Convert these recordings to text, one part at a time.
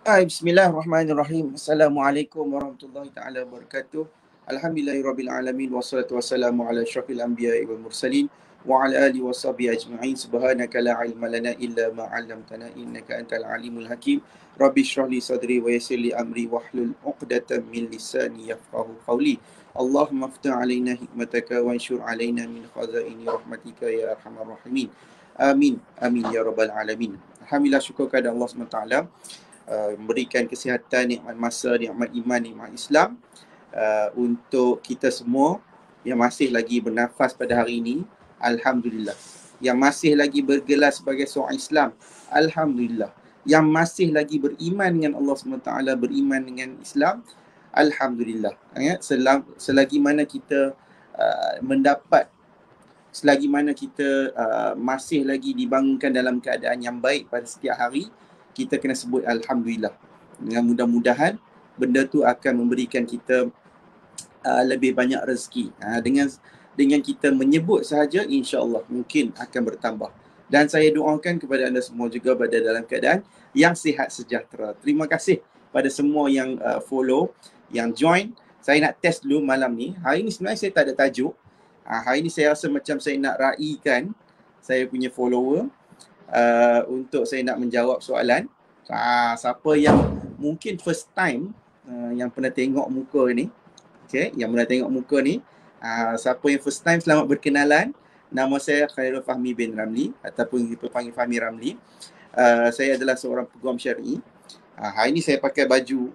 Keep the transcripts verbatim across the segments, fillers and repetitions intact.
Hai, bismillahirrahmanirrahim. Assalamualaikum warahmatullahi taala wabarakatuh. Alhamdulillahirabbil alamin wassalatu wassalamu ala asyrafil anbiya'i wal mursalin wa ala alihi washabihi ajma'in. Subhanaka la ilma lana illa ma 'allamtana innaka antal alimul hakim. Rabbi shrah li sadri wa yassir li amri wahlul 'uqdatam min lisani yafqahu qawli. Allahumma iftah 'alaina hikmataka wa anshur 'alaina min khazaini rahmatika ya arhamar rahimin. Amin. Amin ya rabbal alamin. Alhamdulillah, syukur kepada Allah subhanahu wa taala Uh, memberikan kesihatan, nikmat masa, nikmat iman, nikmat Islam uh, untuk kita semua yang masih lagi bernafas pada hari ini. Alhamdulillah. Yang masih lagi bergelar sebagai seorang Islam, Alhamdulillah. Yang masih lagi beriman dengan Allah subhanahu wa taala, beriman dengan Islam, Alhamdulillah. Ya, selam, selagi mana kita uh, mendapat, selagi mana kita uh, masih lagi dibangunkan dalam keadaan yang baik pada setiap hari, kita kena sebut Alhamdulillah. Dengan mudah-mudahan benda tu akan memberikan kita uh, lebih banyak rezeki. Uh, dengan dengan kita menyebut sahaja, insya-Allah mungkin akan bertambah. Dan saya doakan kepada anda semua juga berada dalam keadaan yang sihat sejahtera. Terima kasih pada semua yang uh, follow, yang join. Saya nak test dulu malam ni. Hari ni sebenarnya saya tak ada tajuk. Uh, hari ni saya rasa macam saya nak raikan saya punya follower. Uh, untuk saya nak menjawab soalan. Uh, siapa yang mungkin first time uh, yang pernah tengok muka ni, okay, yang pernah tengok muka ni, uh, siapa yang first time, selamat berkenalan. Nama saya Khairul Fahmi bin Ramli ataupun dipanggil Fahmi Ramli. Uh, saya adalah seorang peguam syar'i. Uh, hari ni saya pakai baju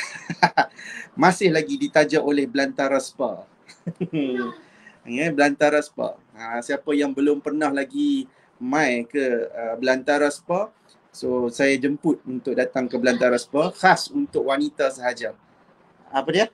masih lagi ditaja oleh Belantara Spa. Ya, Belantara Spa. Uh, siapa yang belum pernah lagi mai ke uh, Belantara Spa, so saya jemput untuk datang ke Belantara Spa, khas untuk wanita sahaja. Apa dia?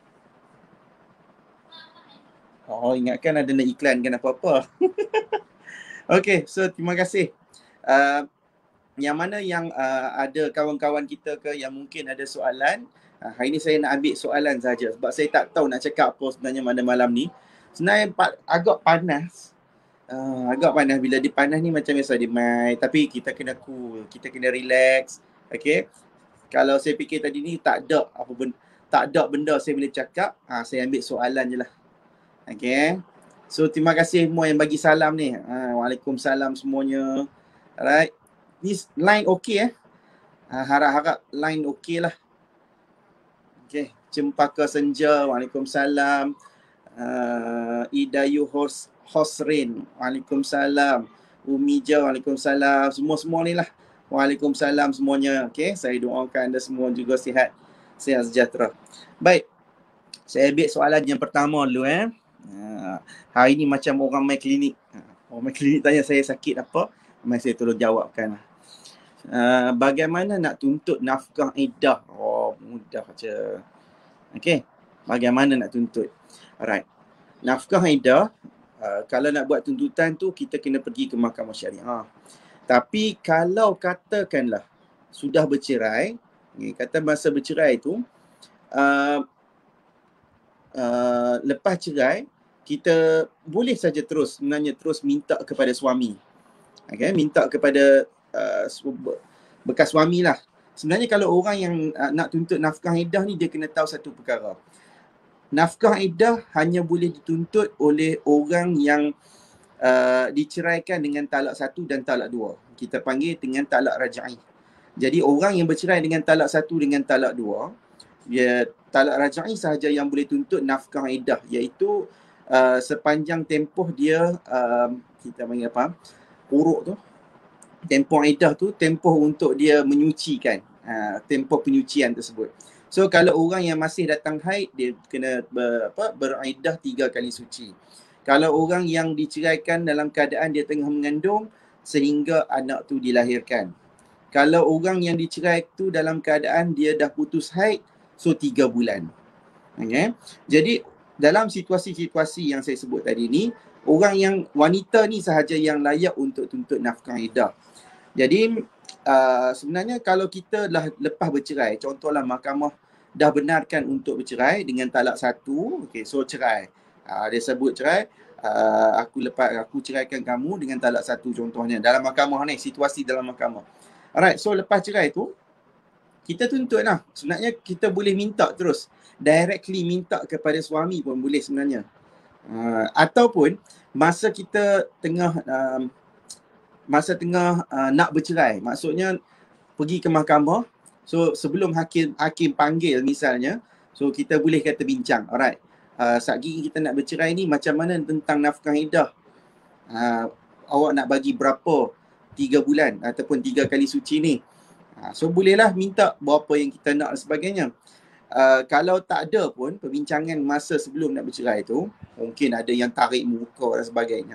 Oh, ingatkan ada nak iklankan apa-apa. Okey, so terima kasih. Uh, yang mana yang uh, ada kawan-kawan kita ke yang mungkin ada soalan, uh, hari ni saya nak ambil soalan saja sebab saya tak tahu nak cakap apa sebenarnya pada malam ni. Sebenarnya agak panas. Uh, agak panas. Bila dia panas ni macam biasa dia mai, tapi kita kena cool, kita kena relax. Okay, kalau saya fikir tadi ni tak ada apa benda, tak ada benda saya boleh cakap, ha, saya ambil soalan je lah. Okay, so terima kasih semua yang bagi salam ni. ha, Waalaikumsalam semuanya. Alright, ni line okey eh, ha, harap-harap line okey lah. Okay, Cempaka Senja, Waalaikumsalam. uh, Idayu Hos Hosrin, Waalaikumsalam. Umija, Waalaikumsalam. Semua-semua ni lah, Waalaikumsalam semuanya. Okay, saya doakan anda semua juga sihat, sihat sejahtera. Baik, saya ambil soalan yang pertama dulu eh. Ha, hari ni macam orang main klinik. Orang main klinik tanya saya sakit apa, mari saya tolong jawabkan. Uh, bagaimana nak tuntut nafkah iddah? Oh, mudah je. Okay, bagaimana nak tuntut? Alright, nafkah iddah, uh, kalau nak buat tuntutan tu kita kena pergi ke mahkamah syariah. Tapi kalau katakanlah sudah bercerai, kata masa bercerai tu, uh, uh, lepas cerai, kita boleh saja terus sebenarnya terus minta kepada suami. Okay, minta kepada uh, bekas suami lah. Sebenarnya kalau orang yang uh, nak tuntut nafkah iddah ni, dia kena tahu satu perkara. Nafkah iddah hanya boleh dituntut oleh orang yang uh, diceraikan dengan talak satu dan talak dua. Kita panggil dengan talak raj'i. Jadi orang yang bercerai dengan talak satu dengan talak dua, ya, talak raj'i sahaja yang boleh tuntut nafkah iddah, iaitu uh, sepanjang tempoh dia, uh, kita panggil apa, uruk tu, tempoh iddah tu, tempoh untuk dia menyucikan, uh, tempoh penyucian tersebut. So kalau orang yang masih datang haid, dia kena ber, apa, beriddah tiga kali suci. Kalau orang yang diceraikan dalam keadaan dia tengah mengandung sehingga anak tu dilahirkan. Kalau orang yang dicerai tu dalam keadaan dia dah putus haid, so tiga bulan. Okay, jadi dalam situasi-situasi yang saya sebut tadi ni, orang yang wanita ni sahaja yang layak untuk tuntut nafkah iddah. Jadi Uh, sebenarnya kalau kita dah lepas bercerai, contohlah mahkamah dah benarkan untuk bercerai dengan talak satu, okay, so cerai, uh, dia sebut cerai, uh, aku lepas aku ceraikan kamu dengan talak satu, contohnya dalam mahkamah ni, situasi dalam mahkamah. Alright, so lepas cerai tu kita tuntut lah. Sebenarnya kita boleh minta terus. Directly minta kepada suami pun boleh sebenarnya. Uh, ataupun masa kita tengah um, masa tengah uh, nak bercerai, maksudnya pergi ke mahkamah. So sebelum hakim hakim panggil misalnya, so kita boleh kata bincang, alright, uh, saat gigi kita nak bercerai ni macam mana tentang nafkah iddah, uh, awak nak bagi berapa, tiga bulan ataupun tiga kali suci ni. uh, So bolehlah minta berapa yang kita nak dan sebagainya. Uh, kalau tak ada pun perbincangan masa sebelum nak bercerai tu, mungkin ada yang tarik muka dan sebagainya,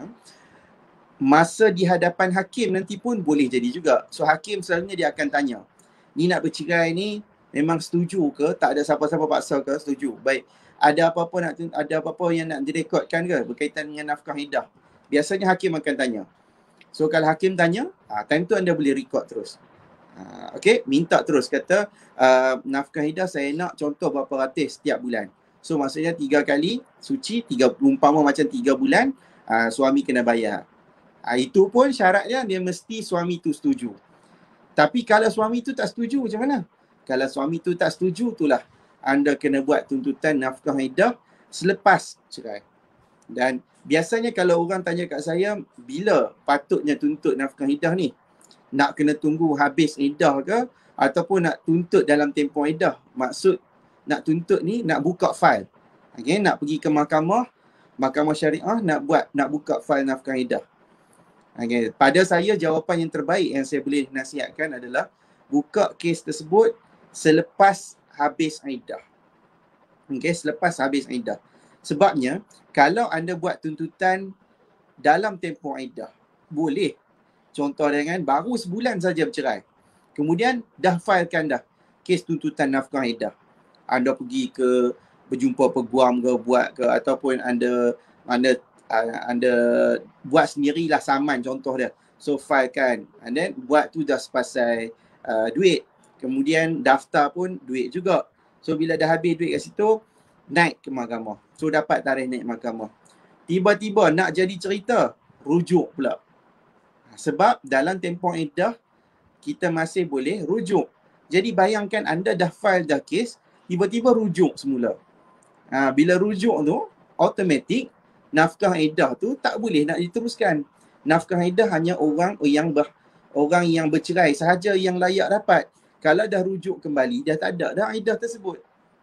masa di hadapan hakim nanti pun boleh jadi juga. So hakim selalunya dia akan tanya, ni nak bercerai ni memang setuju ke? Tak ada siapa-siapa paksa ke? Setuju. Baik. Ada apa-apa nak ada apa-apa yang nak direkodkan ke berkaitan dengan nafkah iddah? Biasanya hakim akan tanya. So kalau hakim tanya, ah, time tu anda boleh record terus. Ah, okay, minta terus kata uh, nafkah iddah saya nak contoh berapa ratus setiap bulan. So maksudnya tiga kali suci, tiga umpama macam tiga bulan, uh, suami kena bayar. Uh, itu pun syaratnya dia mesti suami tu setuju. Tapi kalau suami tu tak setuju macam mana? Kalau suami tu tak setuju, itulah anda kena buat tuntutan nafkah iddah selepas cerai. Dan biasanya kalau orang tanya kat saya, bila patutnya tuntut nafkah iddah ni? Nak kena tunggu habis iddah ke? Ataupun nak tuntut dalam tempoh iddah? Maksud nak tuntut ni, nak buka fail. Okay, nak pergi ke mahkamah, mahkamah syariah nak buat, nak buka fail nafkah iddah. Okay. Pada saya, jawapan yang terbaik yang saya boleh nasihatkan adalah buka kes tersebut selepas habis iddah. Okay, selepas habis iddah. Sebabnya, kalau anda buat tuntutan dalam tempoh iddah, boleh. Contoh dengan baru sebulan saja bercerai. Kemudian dah filekan dah kes tuntutan nafkah iddah. Anda pergi ke berjumpa peguam ke buat ke, ataupun anda anda Uh, anda buat sendirilah saman contoh dia. So filekan, and then buat tu dah sepasai uh, duit. Kemudian daftar pun duit juga. So bila dah habis duit kat situ, naik ke mahkamah. So dapat tarikh naik mahkamah. Tiba-tiba nak jadi cerita, rujuk pula. Sebab dalam tempoh iddah kita masih boleh rujuk. Jadi bayangkan anda dah file dah kes, tiba-tiba rujuk semula. Ha, bila rujuk tu, automatik nafkah iddah tu tak boleh nak diteruskan. Nafkah iddah hanya orang yang ber, orang yang bercerai sahaja yang layak dapat. Kalau dah rujuk kembali, dah tak ada dah iddah tersebut.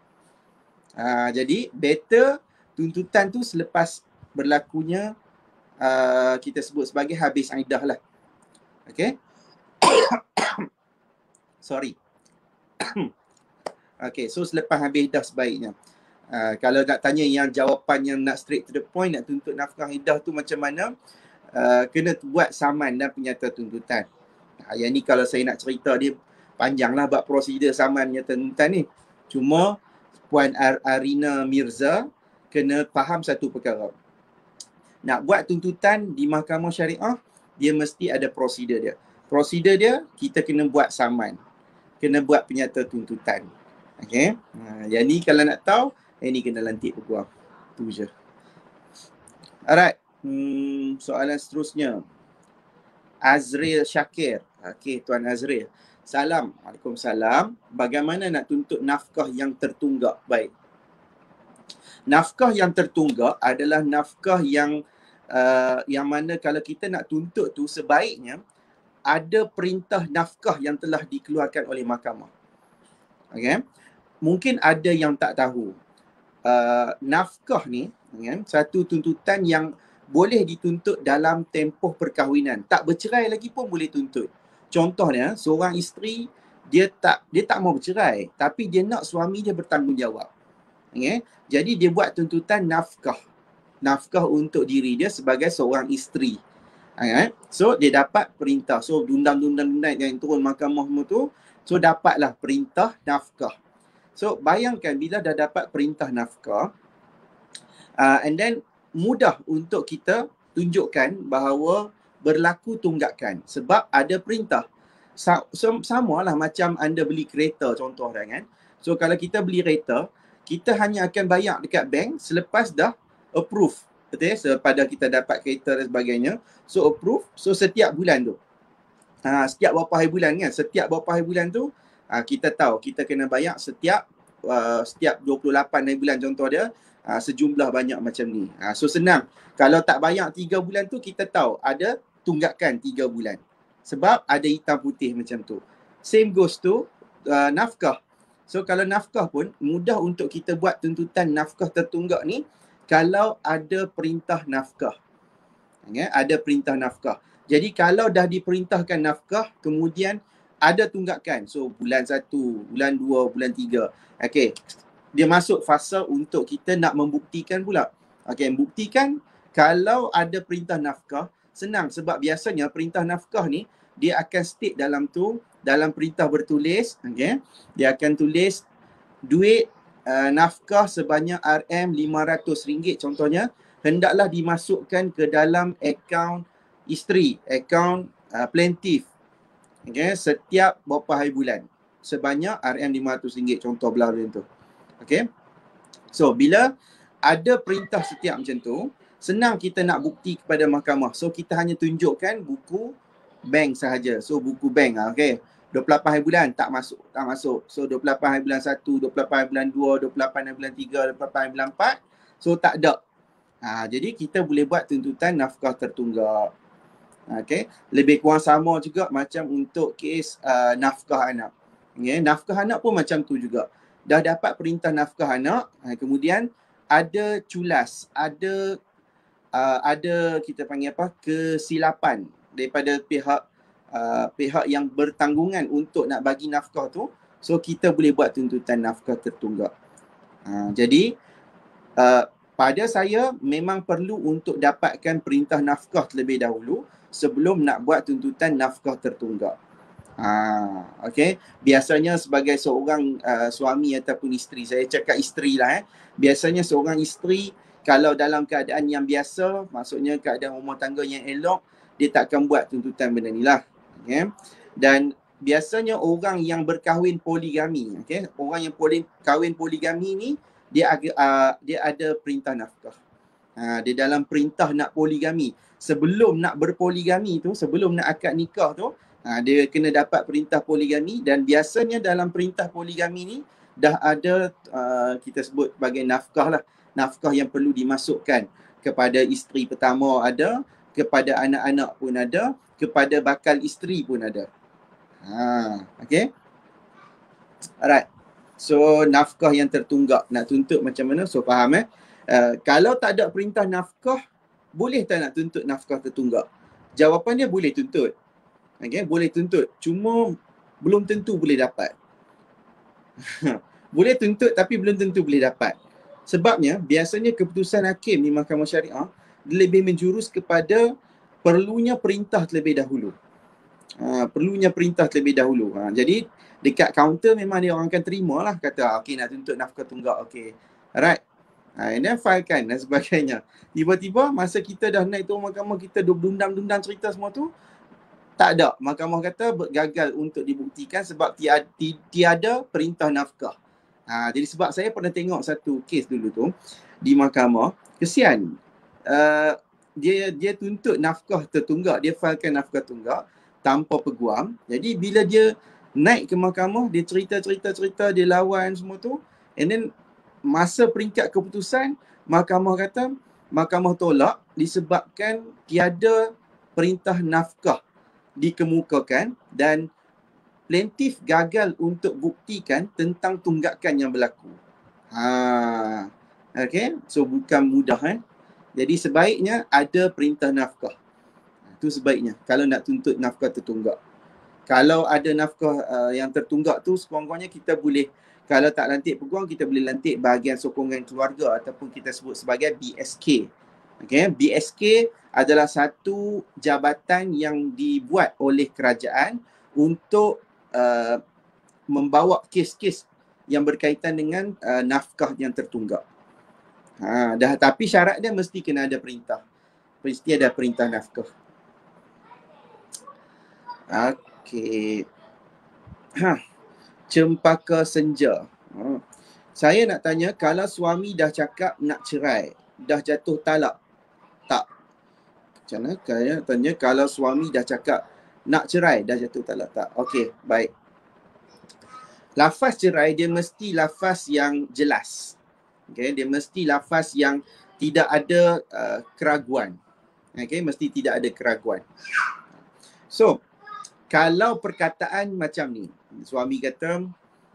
Ha, jadi better tuntutan tu selepas berlakunya uh, kita sebut sebagai habis iddah lah. Okay. Sorry. Okay, so selepas habis iddah sebaiknya. Uh, kalau nak tanya yang jawapan yang nak straight to the point, nak tuntut nafkah iddah tu macam mana, uh, kena buat saman dan penyata tuntutan. Uh, yang ni kalau saya nak cerita dia panjanglah bab prosedur saman penyata tuntutan ni. Cuma Puan Ar- Arina Mirza kena faham satu perkara. Nak buat tuntutan di mahkamah syariah, dia mesti ada prosedur dia. Prosedur dia, kita kena buat saman. Kena buat penyata tuntutan. Okay. Uh, yang ni kalau nak tahu, ini kena lantik peguam. Tu je. Alright. Hmm, soalan seterusnya. Azril Syakir. Okey, Tuan Azril. Salam. Waalaikumsalam. Bagaimana nak tuntut nafkah yang tertunggak? Baik. Nafkah yang tertunggak adalah nafkah yang uh, yang mana kalau kita nak tuntut tu sebaiknya ada perintah nafkah yang telah dikeluarkan oleh mahkamah. Okay. Mungkin ada yang tak tahu. Uh, nafkah ni kan, satu tuntutan yang boleh dituntut dalam tempoh perkahwinan. Tak bercerai lagi pun boleh tuntut. Contohnya, seorang isteri dia tak dia tak mau bercerai, tapi dia nak suami dia bertanggungjawab. Okay? Jadi dia buat tuntutan nafkah. Nafkah untuk diri dia sebagai seorang isteri. Okay? So dia dapat perintah. So dundang-dundang yang turun mahkamah tu, so dapatlah perintah nafkah. So bayangkan bila dah dapat perintah nafkah, uh, and then mudah untuk kita tunjukkan bahawa berlaku tunggakan sebab ada perintah. Sa- so, sama lah macam anda beli kereta contoh dah kan. So kalau kita beli kereta, kita hanya akan bayar dekat bank selepas dah approve. Betul ya? So, pada kita dapat kereta dan sebagainya. So approve, so setiap bulan tu. Ha, setiap berapa hari bulan kan, setiap berapa hari bulan tu, uh, kita tahu kita kena bayar setiap uh, setiap dua puluh lapan hari bulan contoh dia, uh, sejumlah banyak macam ni. Uh, so senang. Kalau tak bayar tiga bulan tu, kita tahu ada tunggakan tiga bulan. Sebab ada hitam putih macam tu. Same goes to uh, nafkah. So kalau nafkah pun mudah untuk kita buat tuntutan nafkah tertunggak ni kalau ada perintah nafkah. Okay? Ada perintah nafkah. Jadi kalau dah diperintahkan nafkah, kemudian ada tunggakan. So bulan satu, bulan dua, bulan tiga. Okay. Dia masuk fasa untuk kita nak membuktikan pula. Okay, buktikan kalau ada perintah nafkah, senang sebab biasanya perintah nafkah ni dia akan state dalam tu, dalam perintah bertulis, okay, dia akan tulis duit uh, nafkah sebanyak R M lima ratus ringgit contohnya, hendaklah dimasukkan ke dalam akaun isteri, akaun uh, plaintiff, okay, setiap beberapa hari bulan sebanyak R M lima ratus ringgit contoh belah macam tu. Okay. So bila ada perintah setiap macam tu, senang kita nak bukti kepada mahkamah. So kita hanya tunjukkan buku bank sahaja. So buku bank, okay, dua puluh lapan hari bulan tak masuk, tak masuk. So dua puluh lapan hari bulan satu, dua puluh lapan hari bulan dua, dua puluh lapan hari bulan tiga, dua puluh lapan hari bulan empat. So tak ada. Ha, jadi kita boleh buat tuntutan nafkah tertunggak. Okay. Lebih kurang sama juga macam untuk kes uh, nafkah anak. Okay. Nafkah anak pun macam tu juga. Dah dapat perintah nafkah anak, kemudian ada culas, ada uh, ada kita panggil apa, kesilapan daripada pihak uh, pihak yang bertanggungan untuk nak bagi nafkah tu, so kita boleh buat tuntutan nafkah tertunggak. Uh, jadi uh, pada saya memang perlu untuk dapatkan perintah nafkah terlebih dahulu sebelum nak buat tuntutan nafkah tertunggak. Ha, okay. Biasanya sebagai seorang uh, suami ataupun isteri, saya cakap isteri lah eh. Biasanya seorang isteri kalau dalam keadaan yang biasa, maksudnya keadaan rumah tangga yang elok, dia tak akan buat tuntutan benda ni lah. Okay. Dan biasanya orang yang berkahwin poligami, okay, orang yang poli, kahwin poligami ni, dia, uh, dia ada perintah nafkah. Ha, dia dalam perintah nak poligami. Sebelum nak berpoligami tu, sebelum nak akad nikah tu, Ha, dia kena dapat perintah poligami, dan biasanya dalam perintah poligami ni dah ada uh, kita sebut sebagai nafkah lah. Nafkah yang perlu dimasukkan kepada isteri pertama ada, kepada anak-anak pun ada, kepada bakal isteri pun ada. Ha, okay. Alright. So nafkah yang tertunggak, nak tuntut macam mana? So faham eh? Uh, kalau tak ada perintah nafkah, boleh tak nak tuntut nafkah tertunggak? Jawapannya boleh tuntut. Okay, boleh tuntut. Cuma belum tentu boleh dapat. Boleh tuntut tapi belum tentu boleh dapat. Sebabnya biasanya keputusan hakim di Mahkamah Syariah lebih menjurus kepada perlunya perintah terlebih dahulu. Ha, perlunya perintah terlebih dahulu. Ha, jadi dekat kaunter memang dia orang akan terima lah. Kata, okey nak tuntut nafkah tunggak. Okey. Alright. Ha, and then filekan dan sebagainya. Tiba-tiba masa kita dah naik turun mahkamah, kita dundam-dundam cerita semua tu, tak ada. Mahkamah kata gagal untuk dibuktikan sebab tiada, tiada perintah nafkah. Ha, jadi sebab saya pernah tengok satu kes dulu tu di mahkamah, kesian. Uh, dia dia tuntut nafkah tertunggak, dia filekan nafkah tunggak tanpa peguam. Jadi bila dia naik ke mahkamah, dia cerita-cerita-cerita, dia lawan semua tu. And then masa peringkat keputusan, mahkamah kata, mahkamah tolak disebabkan tiada perintah nafkah dikemukakan dan plaintiff gagal untuk buktikan tentang tunggakan yang berlaku. Ha, okay, so bukan mudah eh. Jadi sebaiknya ada perintah nafkah. Itu sebaiknya kalau nak tuntut nafkah tertunggak. Kalau ada nafkah uh, yang tertunggak tu, sekurang-kurangnya kita boleh, kalau tak lantik peguam, kita boleh lantik bahagian sokongan keluarga ataupun kita sebut sebagai B S K. Okay, B S K adalah satu jabatan yang dibuat oleh kerajaan untuk uh, membawa kes-kes yang berkaitan dengan uh, nafkah yang tertunggak. Ha, dah, tapi syarat dia mesti kena ada perintah. Mesti ada perintah nafkah. Okey. Ha, cempaka senja. Ha. Saya nak tanya, kalau suami dah cakap nak cerai, dah jatuh talak, tak? Macam mana? Saya tanya, kalau suami dah cakap nak cerai, dah jatuh talak, tak? Okey, baik. lafaz cerai dia mesti lafaz yang jelas. Okay, dia mesti lafaz yang tidak ada uh, keraguan. Okay, mesti tidak ada keraguan. So, kalau perkataan macam ni, suami kata,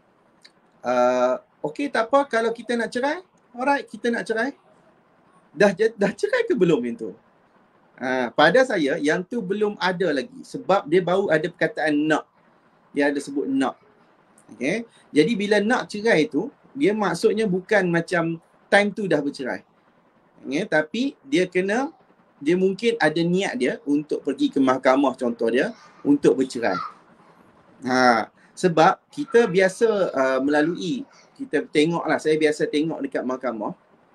uh, okey tak apa kalau kita nak cerai, alright kita nak cerai. Dah dah cerai ke belum yang tu? Uh, pada saya, yang tu belum ada lagi. Sebab dia baru ada perkataan nak. Dia ada sebut nak. Okay. Jadi bila nak cerai tu, dia maksudnya bukan macam time tu dah bercerai. Okay. Tapi dia kena, dia mungkin ada niat dia untuk pergi ke mahkamah contoh dia, untuk bercerai. Ha, sebab kita biasa uh, melalui, kita tengoklah, saya biasa tengok dekat mahkamah,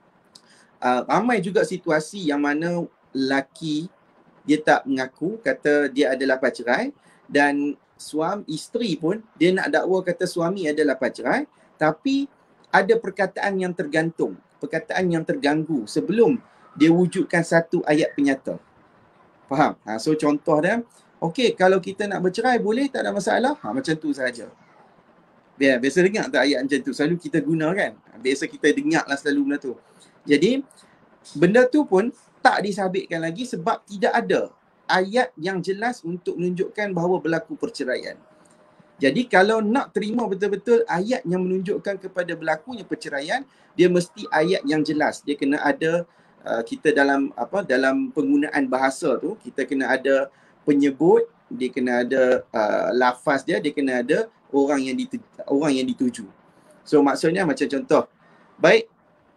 uh, ramai juga situasi yang mana lelaki dia tak mengaku, kata dia adalah pacerai, dan suami, isteri pun dia nak dakwa kata suami adalah pacerai, tapi ada perkataan yang tergantung, perkataan yang terganggu sebelum dia wujudkan satu ayat penyata. Faham? Ha, so contoh dia, okey kalau kita nak bercerai boleh, tak ada masalah. Ha, macam tu saja. Biar, biasa dengar tak ayat macam tu? Selalu kita guna kan? Biasa kita dengar lah selalu benda tu. Jadi, benda tu pun tak disabitkan lagi sebab tidak ada ayat yang jelas untuk menunjukkan bahawa berlaku perceraian. Jadi kalau nak terima betul-betul ayat yang menunjukkan kepada berlakunya perceraian, dia mesti ayat yang jelas. Dia kena ada, uh, kita dalam apa dalam penggunaan bahasa tu, kita kena ada penyebut, dia kena ada uh, lafaz dia, dia kena ada orang yang dituju, orang yang dituju. So maksudnya macam contoh, baik,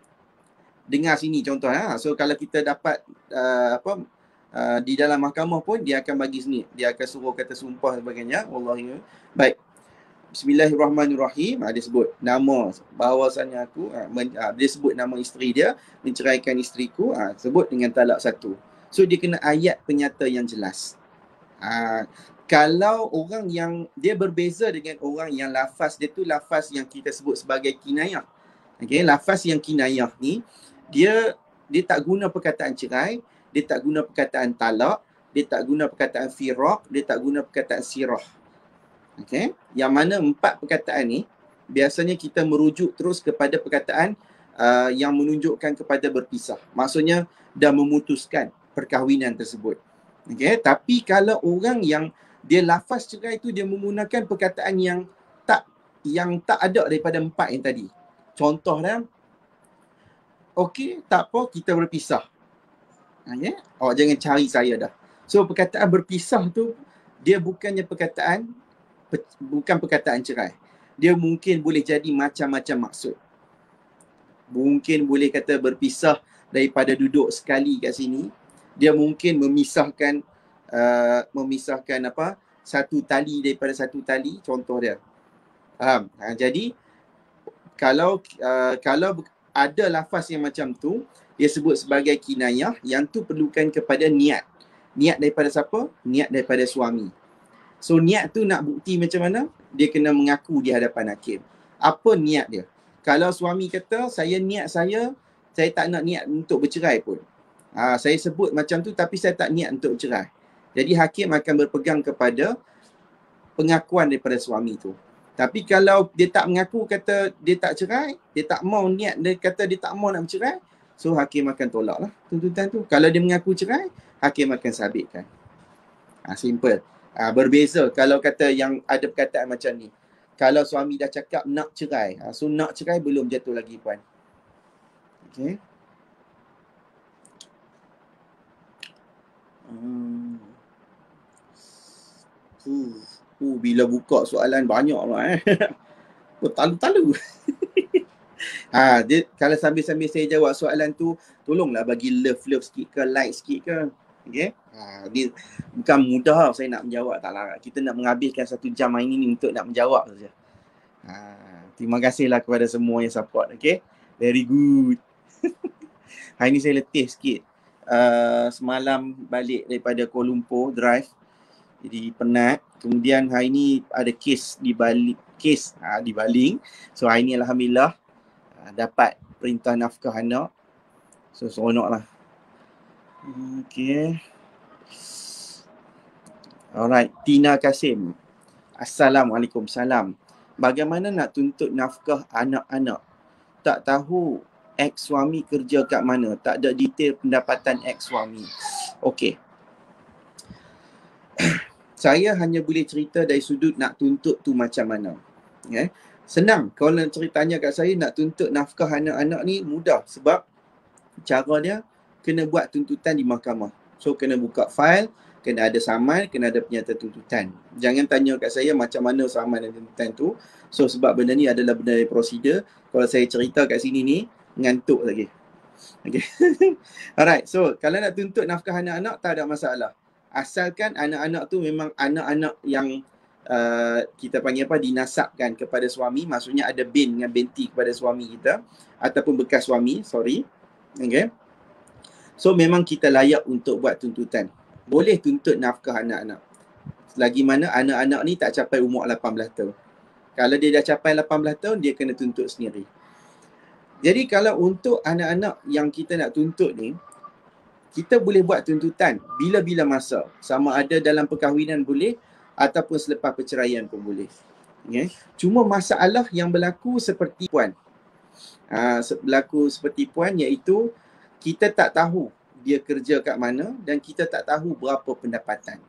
dengar sini contoh ha. So kalau kita dapat uh, apa uh, di dalam mahkamah pun dia akan bagi sini, dia akan suruh kata sumpah dan sebagainya. Wallahi. Baik. Bismillahirrahmanirrahim. Ha, dia sebut nama, bahawasanya aku ha, men, ha, dia sebut nama isteri dia, menceraikan isteriku, ha, sebut dengan talak satu. So dia kena ayat penyata yang jelas. Ha, kalau orang yang dia berbeza dengan orang yang lafaz dia tu lafaz yang kita sebut sebagai kinayah. Okey, lafaz yang kinayah ni dia dia tak guna perkataan cerai, dia tak guna perkataan talak, dia tak guna perkataan firaq, dia tak guna perkataan sirah. Okey, yang mana empat perkataan ni biasanya kita merujuk terus kepada perkataan uh, yang menunjukkan kepada berpisah. Maksudnya dah memutuskan perkahwinan tersebut. Okey, tapi kalau orang yang dia lafaz cerai itu dia menggunakan perkataan yang tak yang tak ada daripada empat yang tadi. Contoh dia, okey, tak apa kita berpisah. Okay? Oh, jangan cari saya dah. So perkataan berpisah tu dia bukannya perkataan bukan perkataan cerai. Dia mungkin boleh jadi macam-macam maksud. Mungkin boleh kata berpisah daripada duduk sekali kat sini. Dia mungkin memisahkan uh, memisahkan apa? Satu tali daripada satu tali, contoh dia. Faham? Ha, jadi kalau uh, kalau ada lafaz yang macam tu, dia sebut sebagai kinayah, yang tu perlukan kepada niat. Niat daripada siapa? Niat daripada suami. So niat tu nak bukti macam mana? Dia kena mengaku di hadapan hakim. Apa niat dia? Kalau suami kata, saya niat saya, saya tak nak niat untuk bercerai pun. Ha, saya sebut macam tu tapi saya tak niat untuk bercerai. Jadi hakim akan berpegang kepada pengakuan daripada suami tu. Tapi kalau dia tak mengaku, kata dia tak cerai, dia tak mau niat, dia kata dia tak mau nak bercerai, so hakim akan tolak lah tuntutan tu. Kalau dia mengaku cerai, hakim akan sabitkan. Ha, simple. Ha, berbeza kalau kata yang ada perkataan macam ni. Kalau suami dah cakap nak cerai, ha, so nak cerai belum jatuh lagi puan. Okay. Hmm. Uh, uh, bila buka soalan banyak lah eh. Talu-talu. Ha, dia, kalau sambil-sambil saya jawab soalan tu, tolonglah bagi love-love sikit ke, like sikit ke. Okay. Ha, dia bukan mudah saya nak menjawab, tak lah. Kita nak menghabiskan satu jam hari ni untuk nak menjawab saja. Ha, terima kasihlah kepada semua yang support. Okay. Very good. Hari ni saya letih sikit. Uh, semalam balik daripada Kuala Lumpur drive. Jadi penat. Kemudian hari ni ada kes di Bali, kes ha, di Baling. So hari ni alhamdulillah ha, dapat perintah nafkah anak. So seronok lah. Okay. Alright, Tina Kasim. Assalamualaikum. Salam. bagaimana nak tuntut nafkah anak-anak? Tak tahu ex suami kerja kat mana, tak ada detail pendapatan ex suami. Okey. Saya hanya boleh cerita dari sudut nak tuntut tu macam mana. Okay. Senang. Kalau nak ceritanya kat saya, nak tuntut nafkah anak-anak ni mudah. Sebab cara dia kena buat tuntutan di mahkamah. So, kena buka file, kena ada saman, kena ada pernyataan tuntutan. Jangan tanya kat saya macam mana saman dan tuntutan tu. So, sebab benda ni adalah benda prosedur. Kalau saya cerita kat sini ni, ngantuk lagi. Okay. Alright. So, kalau nak tuntut nafkah anak-anak, tak ada masalah. Asalkan anak-anak tu memang anak-anak yang uh, kita panggil apa, dinasabkan kepada suami. Maksudnya ada bin dengan binti kepada suami kita. Ataupun bekas suami, sorry. Okay. So memang kita layak untuk buat tuntutan. Boleh tuntut nafkah anak-anak. Selagi mana anak-anak ni tak capai umur lapan belas tahun. Kalau dia dah capai lapan belas tahun, dia kena tuntut sendiri. Jadi kalau untuk anak-anak yang kita nak tuntut ni, kita boleh buat tuntutan bila-bila masa. Sama ada dalam perkahwinan boleh ataupun selepas perceraian pun boleh. Okay. Cuma masalah yang berlaku seperti puan. Uh, berlaku seperti puan iaitu kita tak tahu dia kerja kat mana dan kita tak tahu berapa pendapatan.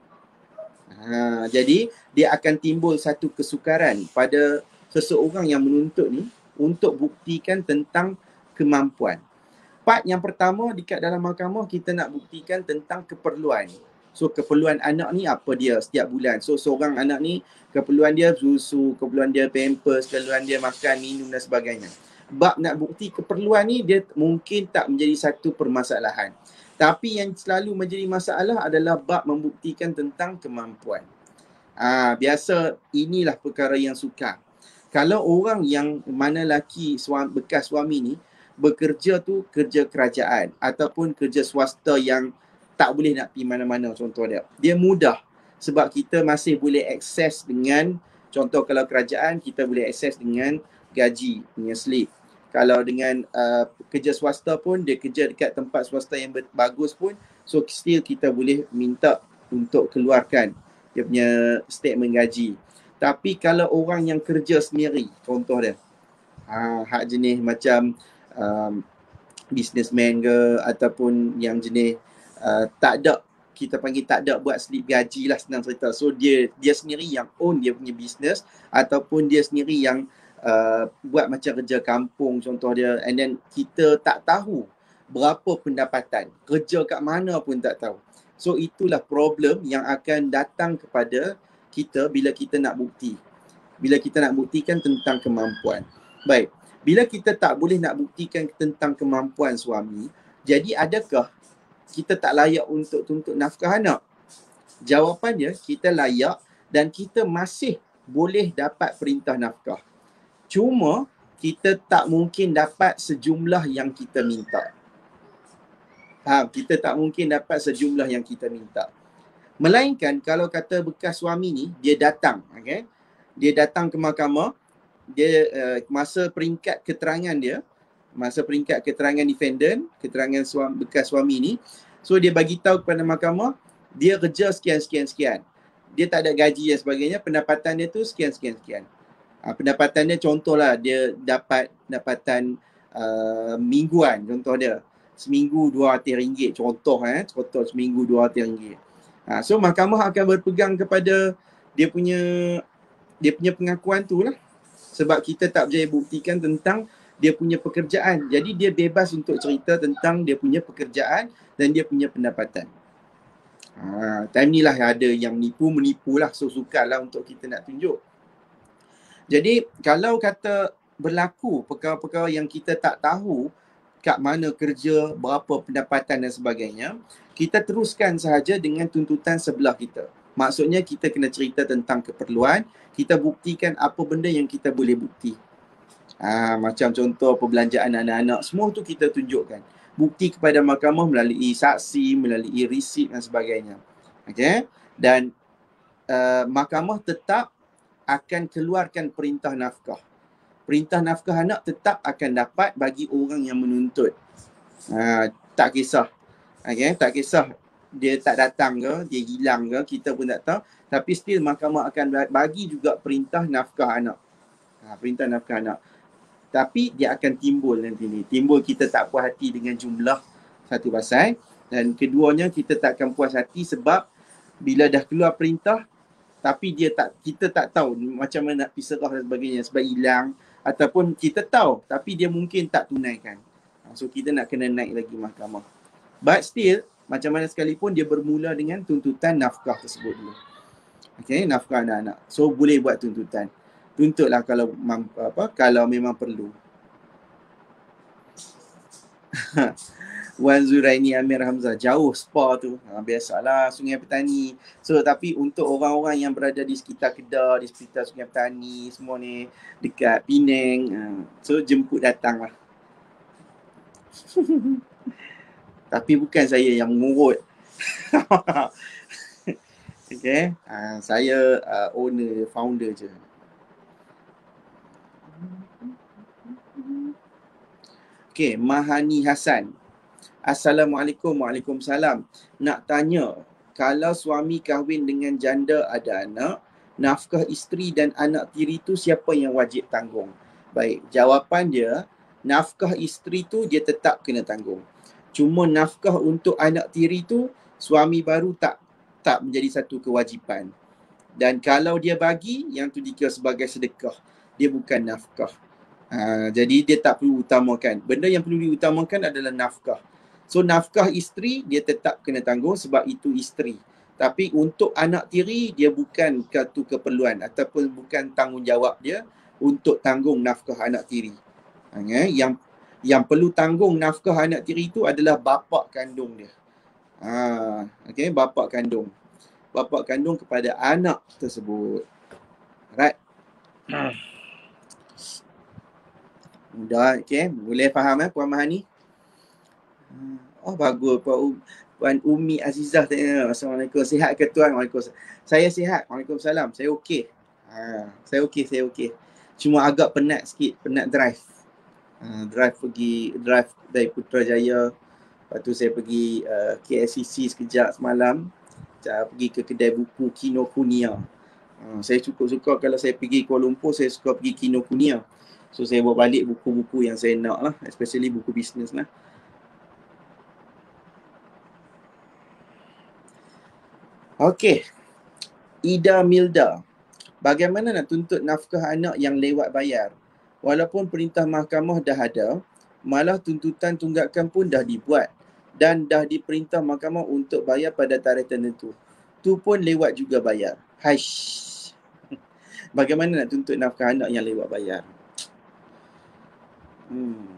Uh, jadi dia akan timbul satu kesukaran pada seseorang yang menuntut ni untuk buktikan tentang kemampuan. Part yang pertama dekat dalam mahkamah, kita nak buktikan tentang keperluan. So keperluan anak ni apa dia setiap bulan. So seorang anak ni keperluan dia susu, keperluan dia pampers, keperluan dia makan, minum dan sebagainya. Bab nak bukti keperluan ni dia mungkin tak menjadi satu permasalahan. Tapi yang selalu menjadi masalah adalah bab membuktikan tentang kemampuan. Ah, biasa inilah perkara yang sukar. Kalau orang yang mana laki suami, bekas suami ni bekerja tu kerja kerajaan ataupun kerja swasta yang tak boleh nak pergi mana-mana, contoh dia. Dia mudah sebab kita masih boleh akses dengan, contoh kalau kerajaan kita boleh akses dengan gaji punya slip. Kalau dengan uh, kerja swasta pun, dia kerja dekat tempat swasta yang bagus pun, so still kita boleh minta untuk keluarkan dia punya statement gaji. Tapi kalau orang yang kerja sendiri, contoh dia, ha, hak jenis macam um, businessman ke ataupun yang jenis uh, tak ada, kita panggil tak ada buat slip gaji lah, senang cerita. So dia dia sendiri yang own dia punya business ataupun dia sendiri yang uh, buat macam kerja kampung contoh dia, and then kita tak tahu berapa pendapatan, kerja kat mana pun tak tahu. So itulah problem yang akan datang kepada kita bila kita nak bukti. Bila kita nak buktikan tentang kemampuan. Baik, bila kita tak boleh nak buktikan tentang kemampuan suami, jadi adakah kita tak layak untuk tuntut nafkah anak? Jawapannya, kita layak dan kita masih boleh dapat perintah nafkah. Cuma, kita tak mungkin dapat sejumlah yang kita minta. Faham? Kita tak mungkin dapat sejumlah yang kita minta. Melainkan kalau kata bekas suami ni, dia datang, okay? Dia datang ke mahkamah, dia uh, masa peringkat keterangan dia, masa peringkat keterangan defendant, keterangan suami, bekas suami ni, so dia bagi tahu kepada mahkamah, dia kerja sekian sekian sekian. Dia tak ada gaji dan sebagainya, pendapatan dia tu sekian sekian sekian. Uh, pendapatan dia contohlah dia dapat pendapatan uh, mingguan, contoh dia seminggu dua ratus ringgit, contoh eh, contoh seminggu dua ratus ringgit. Ha, so mahkamah akan berpegang kepada dia punya dia punya pengakuan tu lah. Sebab kita tak berjaya buktikan tentang dia punya pekerjaan. Jadi dia bebas untuk cerita tentang dia punya pekerjaan dan dia punya pendapatan. Ha, time ni lah ada yang menipu-menipu lah. So sukar lah untuk kita nak tunjuk. Jadi kalau kata berlaku perkara-perkara yang kita tak tahu kat mana kerja, berapa pendapatan dan sebagainya, kita teruskan sahaja dengan tuntutan sebelah kita. Maksudnya kita kena cerita tentang keperluan, kita buktikan apa benda yang kita boleh bukti. Ha, macam contoh perbelanjaan anak-anak, semua tu kita tunjukkan. Bukti kepada mahkamah melalui saksi, melalui resit dan sebagainya. Okay? Dan uh, mahkamah tetap akan keluarkan perintah nafkah. Perintah nafkah anak tetap akan dapat bagi orang yang menuntut. Ha, tak kisah. Okay? Tak kisah dia tak datang ke, dia hilang ke, kita pun tak tahu. Tapi still mahkamah akan bagi juga perintah nafkah anak. Ha, perintah nafkah anak. Tapi dia akan timbul nanti ni. Timbul kita tak puas hati dengan jumlah satu pasal. Dan keduanya kita tak akan puas hati sebab bila dah keluar perintah tapi dia tak, kita tak tahu macam mana nak piserah dan sebagainya sebab hilang. Ataupun kita tahu tapi dia mungkin tak tunaikan. So kita nak kena naik lagi mahkamah. But still, macam mana sekalipun dia bermula dengan tuntutan nafkah tersebut dulu. Okay, nafkah anak-anak. So boleh buat tuntutan. Tuntutlah kalau apa kalau memang perlu. Wan Zuraini Amir Hamzah, jauh Spa tu. Ha, biasalah Sungai Petani. So tapi untuk orang-orang yang berada di sekitar Kedah, di sekitar Sungai Petani, semua ni dekat Penang, ha, so jemput datang lah. Tapi bukan saya yang mengurut. Okay, ha, saya uh, owner, founder je. Okay, Mahani Hasan. Assalamualaikum. Waalaikumsalam. Nak tanya, kalau suami kahwin dengan janda ada anak, nafkah isteri dan anak tiri tu siapa yang wajib tanggung? Baik, jawapan dia, nafkah isteri tu dia tetap kena tanggung. Cuma nafkah untuk anak tiri tu suami baru tak tak menjadi satu kewajipan. Dan kalau dia bagi, yang tu dikira sebagai sedekah. Dia bukan nafkah. Ha, jadi dia tak perlu utamakan. Benda yang perlu diutamakan adalah nafkah. So nafkah isteri dia tetap kena tanggung sebab itu isteri. Tapi untuk anak tiri dia bukan satu keperluan ataupun bukan tanggungjawab dia untuk tanggung nafkah anak tiri. Ha, yang yang perlu tanggung nafkah anak tiri itu adalah bapa kandung dia. Ha, okey, bapa kandung. Bapa kandung kepada anak tersebut. Right? Mudah, okey. Boleh faham eh Puan Mahani? Oh bagus Puan, Puan Umi Azizah tanya. Assalamualaikum. Sihat ke tuan? Waalaikumsalam. Saya sihat. Waalaikumsalam. Saya okey. Ha, saya okey, saya okey. Cuma agak penat sikit, penat drive. Ha, drive pergi drive dari Putrajaya. Lepas tu saya pergi uh, K L C C sekejap semalam. Saya pergi ke kedai buku Kinokuniya. Ha, saya suka-suka kalau saya pergi Kuala Lumpur, saya suka pergi Kinokuniya. So saya bawa balik buku-buku yang saya nak lah, especially buku bisnes lah. Okey. Ida Milda. Bagaimana nak tuntut nafkah anak yang lewat bayar? Walaupun perintah mahkamah dah ada, malah tuntutan tunggakan pun dah dibuat dan dah diperintah mahkamah untuk bayar pada tarikh tertentu. Tu pun lewat juga bayar. Haish. Bagaimana nak tuntut nafkah anak yang lewat bayar? Hmm.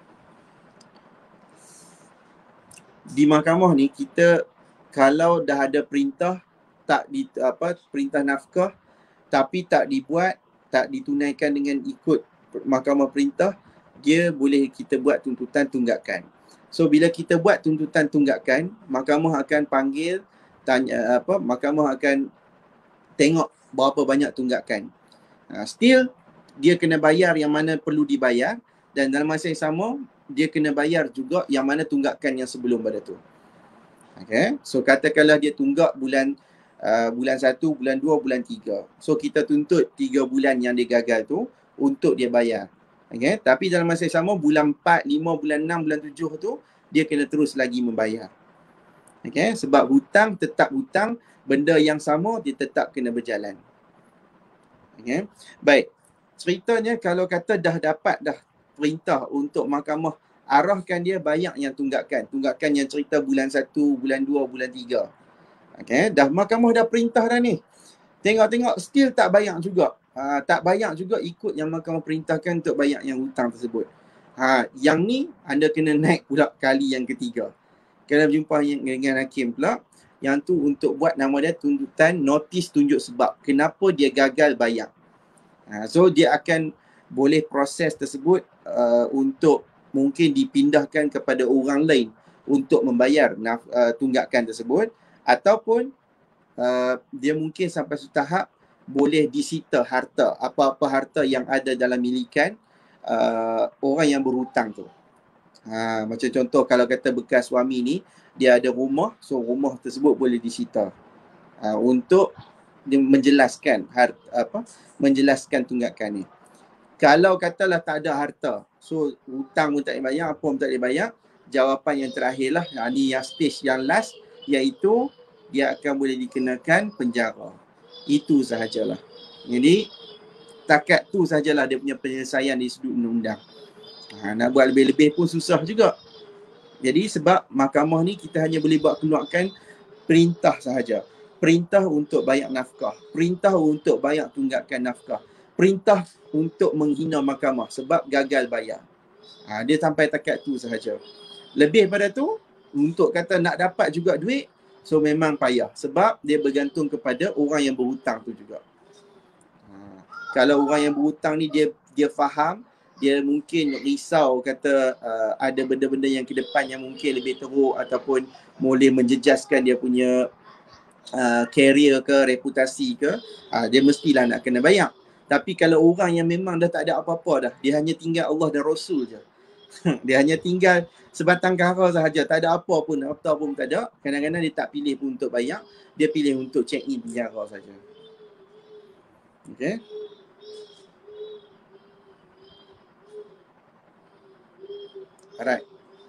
Di mahkamah ni kita kalau dah ada perintah tak di apa perintah nafkah tapi tak dibuat, tak ditunaikan dengan ikut mahkamah perintah, dia boleh kita buat tuntutan tunggakan. So bila kita buat tuntutan tunggakan, mahkamah akan panggil tanya apa mahkamah akan tengok berapa banyak tunggakan. Uh, still dia kena bayar yang mana perlu dibayar dan dalam masa yang sama dia kena bayar juga yang mana tunggakan yang sebelum pada tu. Okay, so katakanlah dia tunggak bulan uh, bulan satu, bulan dua, bulan tiga. So kita tuntut tiga bulan yang dia gagal tu untuk dia bayar. Okay, tapi dalam masa yang sama bulan empat, lima, bulan enam, bulan tujuh tu dia kena terus lagi membayar. Okay, sebab hutang tetap hutang, benda yang sama dia tetap kena berjalan. Okay, baik. Ceritanya kalau kata dah dapat dah perintah untuk mahkamah arahkan dia banyak yang tunggakan. Tunggakan yang cerita bulan satu, bulan dua, bulan tiga. Okay, dah mahkamah dah perintah dah ni. Tengok-tengok still tak bayar juga. Ha, tak bayar juga ikut yang mahkamah perintahkan untuk bayar yang hutang tersebut. Ha, yang ni anda kena naik pula kali yang ketiga. Kena berjumpa dengan hakim pula. Yang tu untuk buat nama dia tuntutan notis tunjuk sebab. Kenapa dia gagal bayar. Ha, so dia akan boleh proses tersebut uh, untuk mungkin dipindahkan kepada orang lain untuk membayar naf, uh, tunggakan tersebut ataupun uh, dia mungkin sampai satu tahap boleh disita harta, apa-apa harta yang ada dalam milikan uh, orang yang berhutang tu. Ha, macam contoh kalau kata bekas suami ni dia ada rumah, so rumah tersebut boleh disita uh, untuk dia menjelaskan harta, apa menjelaskan tunggakan ni. Kalau katalah tak ada harta, so hutang pun tak boleh bayar, apa pun tak boleh bayar, jawapan yang terakhir lah, ini yang stage yang last, iaitu dia akan boleh dikenakan penjara. Itu sahajalah. Jadi takat tu sajalah dia punya penyelesaian di sudut undang-undang. Ha, nak buat lebih-lebih pun susah juga. Jadi sebab mahkamah ni kita hanya boleh buat keluarkan perintah sahaja. Perintah untuk bayar nafkah, perintah untuk bayar tunggakan nafkah, perintah untuk menghina mahkamah sebab gagal bayar. Ha, dia sampai takat tu sahaja. Lebih pada tu, untuk kata nak dapat juga duit, so memang payah. Sebab dia bergantung kepada orang yang berhutang tu juga. Ha, kalau orang yang berhutang ni dia dia faham, dia mungkin risau kata uh, ada benda-benda yang ke depan yang mungkin lebih teruk ataupun boleh menjejaskan dia punya uh, career ke, reputasi ke, uh, dia mestilah nak kena bayar. Tapi kalau orang yang memang dah tak ada apa-apa dah, dia hanya tinggal Allah dan Rasul je. Dia hanya tinggal sebatang kara sahaja, tak ada apa pun, apa pun tak ada. Kadang-kadang dia tak pilih pun untuk bayar, dia pilih untuk check in penjara saja. Okay. Alright.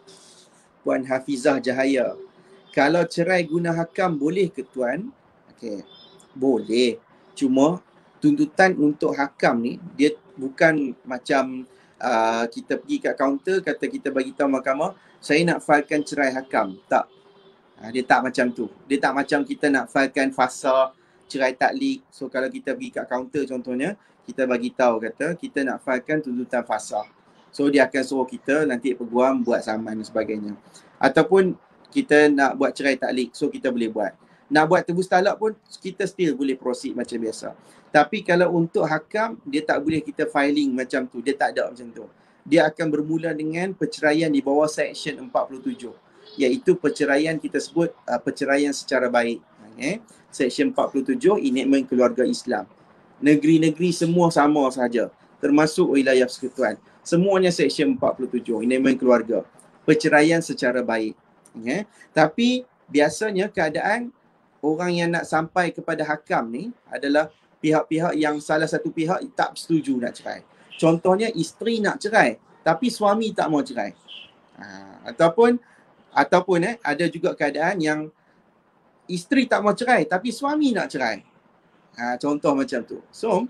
Puan Hafizah Jahaya, kalau cerai guna hakam boleh ke tuan? Okay. Boleh. Cuma tuntutan untuk hakam ni dia bukan macam uh, kita pergi kat kaunter, kata kita bagi tahu mahkamah, saya nak filekan cerai hakam. Tak. Uh, dia tak macam tu. Dia tak macam kita nak filekan fasa cerai taklik. So kalau kita pergi kat kaunter contohnya, kita bagi tahu kata kita nak filekan tuntutan fasa. So dia akan suruh kita nanti peguam buat saman dan sebagainya. Ataupun kita nak buat cerai taklik, so kita boleh buat. Nak buat tebus talak pun kita still boleh proceed macam biasa. Tapi kalau untuk hakam, dia tak boleh kita filing macam tu. Dia tak ada macam tu. Dia akan bermula dengan perceraian di bawah Section empat puluh tujuh. Iaitu perceraian kita sebut uh, perceraian secara baik. Okay. Section empat puluh tujuh, enactment keluarga Islam. Negeri-negeri semua sama sahaja. Termasuk wilayah persekutuan. Semuanya Section empat puluh tujuh, enactment keluarga. Perceraian secara baik. Okay. Tapi biasanya keadaan orang yang nak sampai kepada hakam ni adalah pihak-pihak yang salah satu pihak tak setuju nak cerai. Contohnya isteri nak cerai tapi suami tak mau cerai. Ha, ataupun ataupun eh ada juga keadaan yang isteri tak mau cerai tapi suami nak cerai. Ha, contoh macam tu. So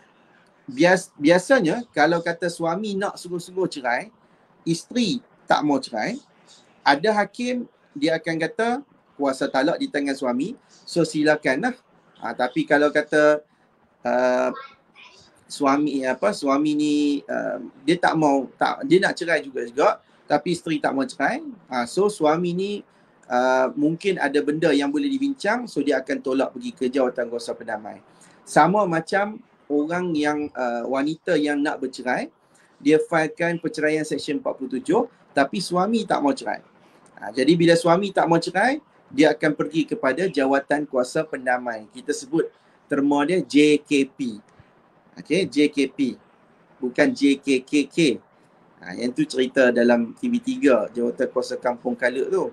bias, biasanya kalau kata suami nak sungguh-sungguh cerai, isteri tak mau cerai, ada hakim dia akan kata kuasa talak di tangan suami, so silakanlah. Ha, tapi kalau kata uh, suami apa suami ni uh, dia tak mau, tak dia nak cerai juga juga, tapi isteri tak mau cerai, ha, so suami ni uh, mungkin ada benda yang boleh dibincang, so dia akan tolak pergi ke jawatan kuasa pendamai. Sama macam orang yang uh, wanita yang nak bercerai, dia filekan perceraian Section empat puluh tujuh, tapi suami tak mau cerai. Ha, jadi bila suami tak mau cerai, dia akan pergi kepada jawatan kuasa pendamai. Kita sebut terma dia J K P. Okey, J K P. Bukan J K K K. Ha, yang tu cerita dalam T V tiga, jawatan kuasa kampung Kala tu.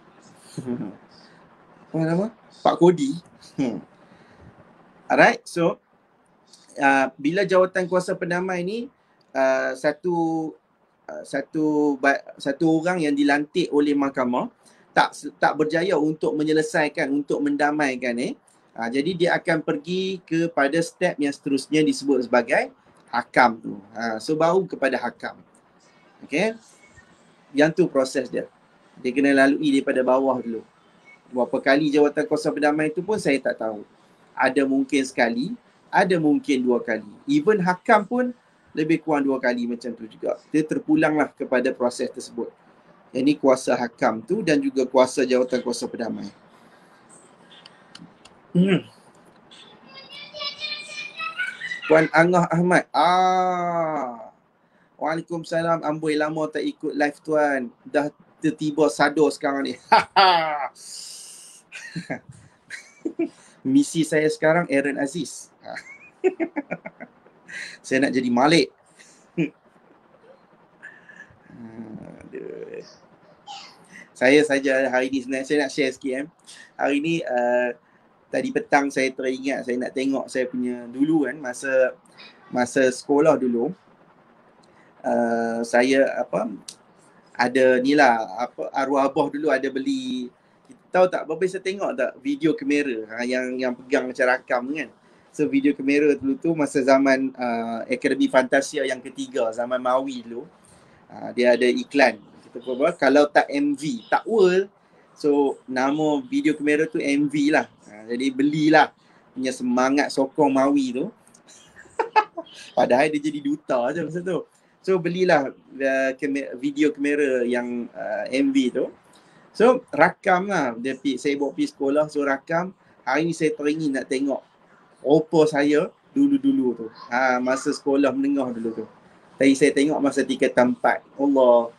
Apa nama? Pak Kodi. Hmm. Alright, so uh, bila jawatan kuasa pendamai ni uh, satu uh, satu satu orang yang dilantik oleh mahkamah tak tak berjaya untuk menyelesaikan, untuk mendamaikan eh. Ha, jadi dia akan pergi kepada step yang seterusnya disebut sebagai hakam tu. Ha, so baru kepada hakam. Okey. Yang tu proses dia. Dia kena lalui daripada bawah dulu. Berapa kali jawatan kuasa pendamai tu pun saya tak tahu. Ada mungkin sekali, ada mungkin dua kali. Even hakam pun lebih kurang dua kali macam tu juga. Dia terpulanglah kepada proses tersebut. Yang ni kuasa hakam tu dan juga kuasa jawatan kuasa pendamai. Hmm. Puan Angah Ahmad. Ah. Waalaikumsalam. Amboi lama tak ikut live tuan. Dah tertiba sado sekarang ni. Misi saya sekarang Aaron Aziz. Saya nak jadi Malik. Saya saja hari ni sebenarnya saya nak share sikit eh. Hari ni uh, tadi petang saya teringat, saya nak tengok saya punya dulu kan, masa masa sekolah dulu. uh, saya apa ada ni lah, apa, arwah abah dulu ada beli, tahu tak, Bapak bisa tengok tak video kamera ha, yang yang pegang macam rakam kan. So video kamera dulu tu masa zaman uh, Akademi Fantasia yang ketiga, zaman Mawi dulu, uh, dia ada iklan. Kita buat kalau tak M V, tak world. So nama video kamera tu M V lah. Uh, jadi belilah, punya semangat sokong Mawi tu. Padahal dia jadi duta je masa tu. So belilah uh, video kamera yang uh, M V tu. So rakam lah, dia pi, saya bawa pergi sekolah, so rakam. Hari ni saya teringin nak tengok rupa saya dulu-dulu tu, ha, masa sekolah menengah dulu tu. Tadi saya tengok masa tingkatan empat. Allah.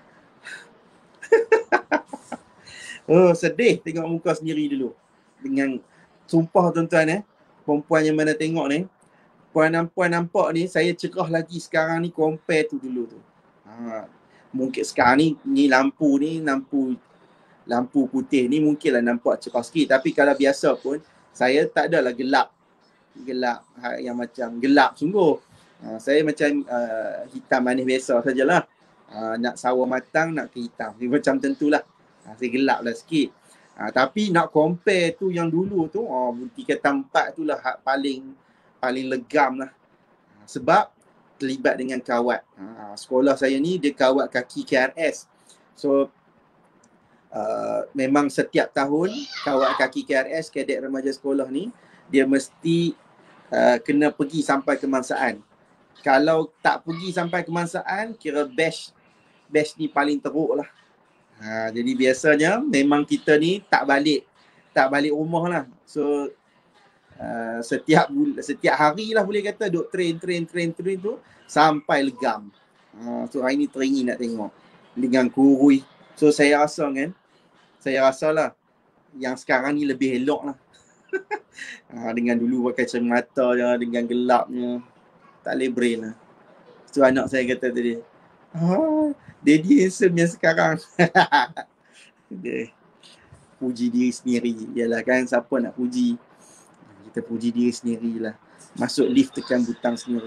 Oh, sedih tengok muka sendiri dulu. Dengan, sumpah tuan-tuan eh, perempuan yang mana tengok ni, puan-puan nampak ni, saya cerah lagi sekarang ni compare tu dulu tu. Ha, mungkin sekarang ni, ni lampu ni, lampu lampu putih ni mungkinlah nampak cerah sikit. Tapi kalau biasa pun, saya tak adalah gelap. Gelap, yang macam gelap sungguh. Ha, saya macam uh, hitam manis biasa sajalah. Uh, nak sawo matang, nak ke hitam. Macam tentulah. Ha, saya gelap lah sikit. Ha, tapi nak compare tu yang dulu tu, oh, tingkatan empat tu lah paling paling legam lah. Ha, sebab terlibat dengan kawat. Ha, sekolah saya ni dia kawat kaki K R S. So uh, memang setiap tahun kawat kaki K R S, Kadet Remaja Sekolah ni, dia mesti uh, kena pergi sampai kemansaan. Kalau tak pergi sampai kemansaan, kira batch batch ni paling teruk lah. Ha, jadi biasanya memang kita ni tak balik tak balik rumah lah. So uh, setiap setiap hari lah boleh kata duk train train train train tu sampai legam. Ha, so hari ni teringin nak tengok dengan kurui. So saya rasa kan, saya rasa lah yang sekarang ni lebih elok lah. Ha, dengan dulu pakai cermata je, dengan gelapnya, tak boleh brain lah. So anak saya kata tadi, ah, Daddy handsome yang sekarang. Dia puji diri sendiri. Yalah kan, siapa nak puji? Kita puji diri sendirilah. Masuk lift, tekan butang sendiri.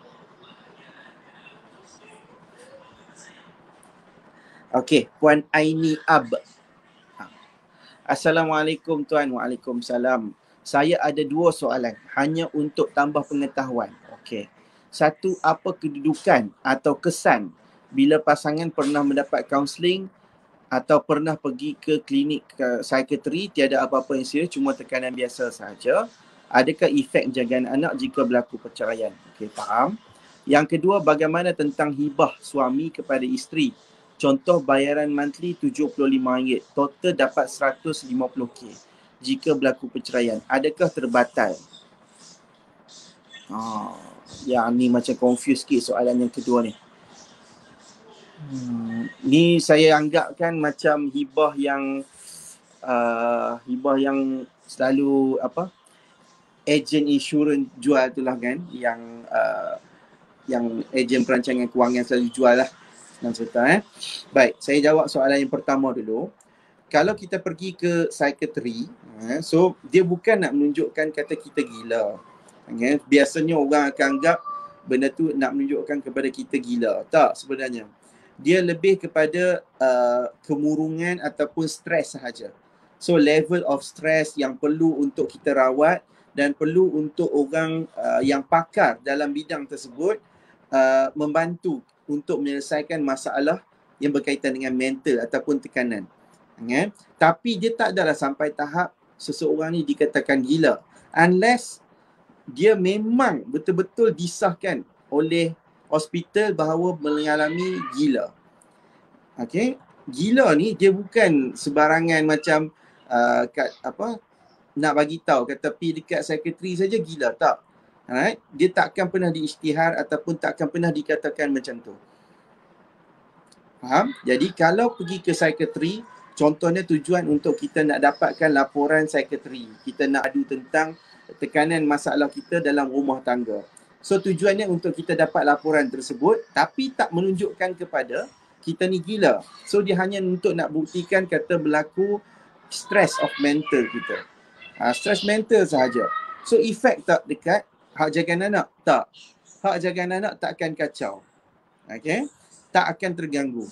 Okey, Puan Aini Ab. Assalamualaikum Tuan. Waalaikumsalam. Saya ada dua soalan, hanya untuk tambah pengetahuan. Okey. Satu, apa kedudukan atau kesan bila pasangan pernah mendapat kaunseling atau pernah pergi ke klinik ke psikiatri, tiada apa-apa yang serius, cuma tekanan biasa sahaja. Adakah efek jagaan anak jika berlaku perceraian? Okey, faham. Yang kedua, bagaimana tentang hibah suami kepada isteri? Contoh bayaran monthly tujuh puluh lima ringgit, total dapat seratus lima puluh ringgit. Jika berlaku perceraian, adakah terbatal? Oh, yang ni macam confused sikit soalan yang kedua ni. Hmm, ni saya anggap kan macam hibah yang uh, hibah yang selalu apa? Ejen insurans jual tu lah kan, yang uh, yang ejen perancangan kewangan selalu jual lah. Cerita, eh. Baik, saya jawab soalan yang pertama dulu. Kalau kita pergi ke psikiatri, eh, so dia bukan nak menunjukkan kata kita gila. Eh, biasanya orang akan anggap benda tu nak menunjukkan kepada kita gila. Tak, sebenarnya. Dia lebih kepada uh, kemurungan ataupun stres sahaja. So level of stress yang perlu untuk kita rawat dan perlu untuk orang uh, yang pakar dalam bidang tersebut uh, membantu untuk menyelesaikan masalah yang berkaitan dengan mental ataupun tekanan. Okay? Tapi dia tak adalah sampai tahap seseorang ni dikatakan gila. Unless dia memang betul-betul disahkan oleh hospital bahawa mengalami gila. Okay? Gila ni dia bukan sebarangan macam uh, kat, apa, nak bagi tahu kata pergi dekat psikiatri saja gila. Tak. Alright? Dia takkan pernah diisytihar ataupun takkan pernah dikatakan macam tu. Faham? Jadi kalau pergi ke psikiatri, contohnya tujuan untuk kita nak dapatkan laporan psikiatri. Kita nak adu tentang tekanan masalah kita dalam rumah tangga. So tujuannya untuk kita dapat laporan tersebut, tapi tak menunjukkan kepada kita ni gila. So dia hanya untuk nak buktikan kata berlaku stress of mental kita. Ha, stress mental sahaja. So efek tak dekat hak jagaan anak? Tak. Hak jagaan anak takkan kacau. Okay, tak akan terganggu.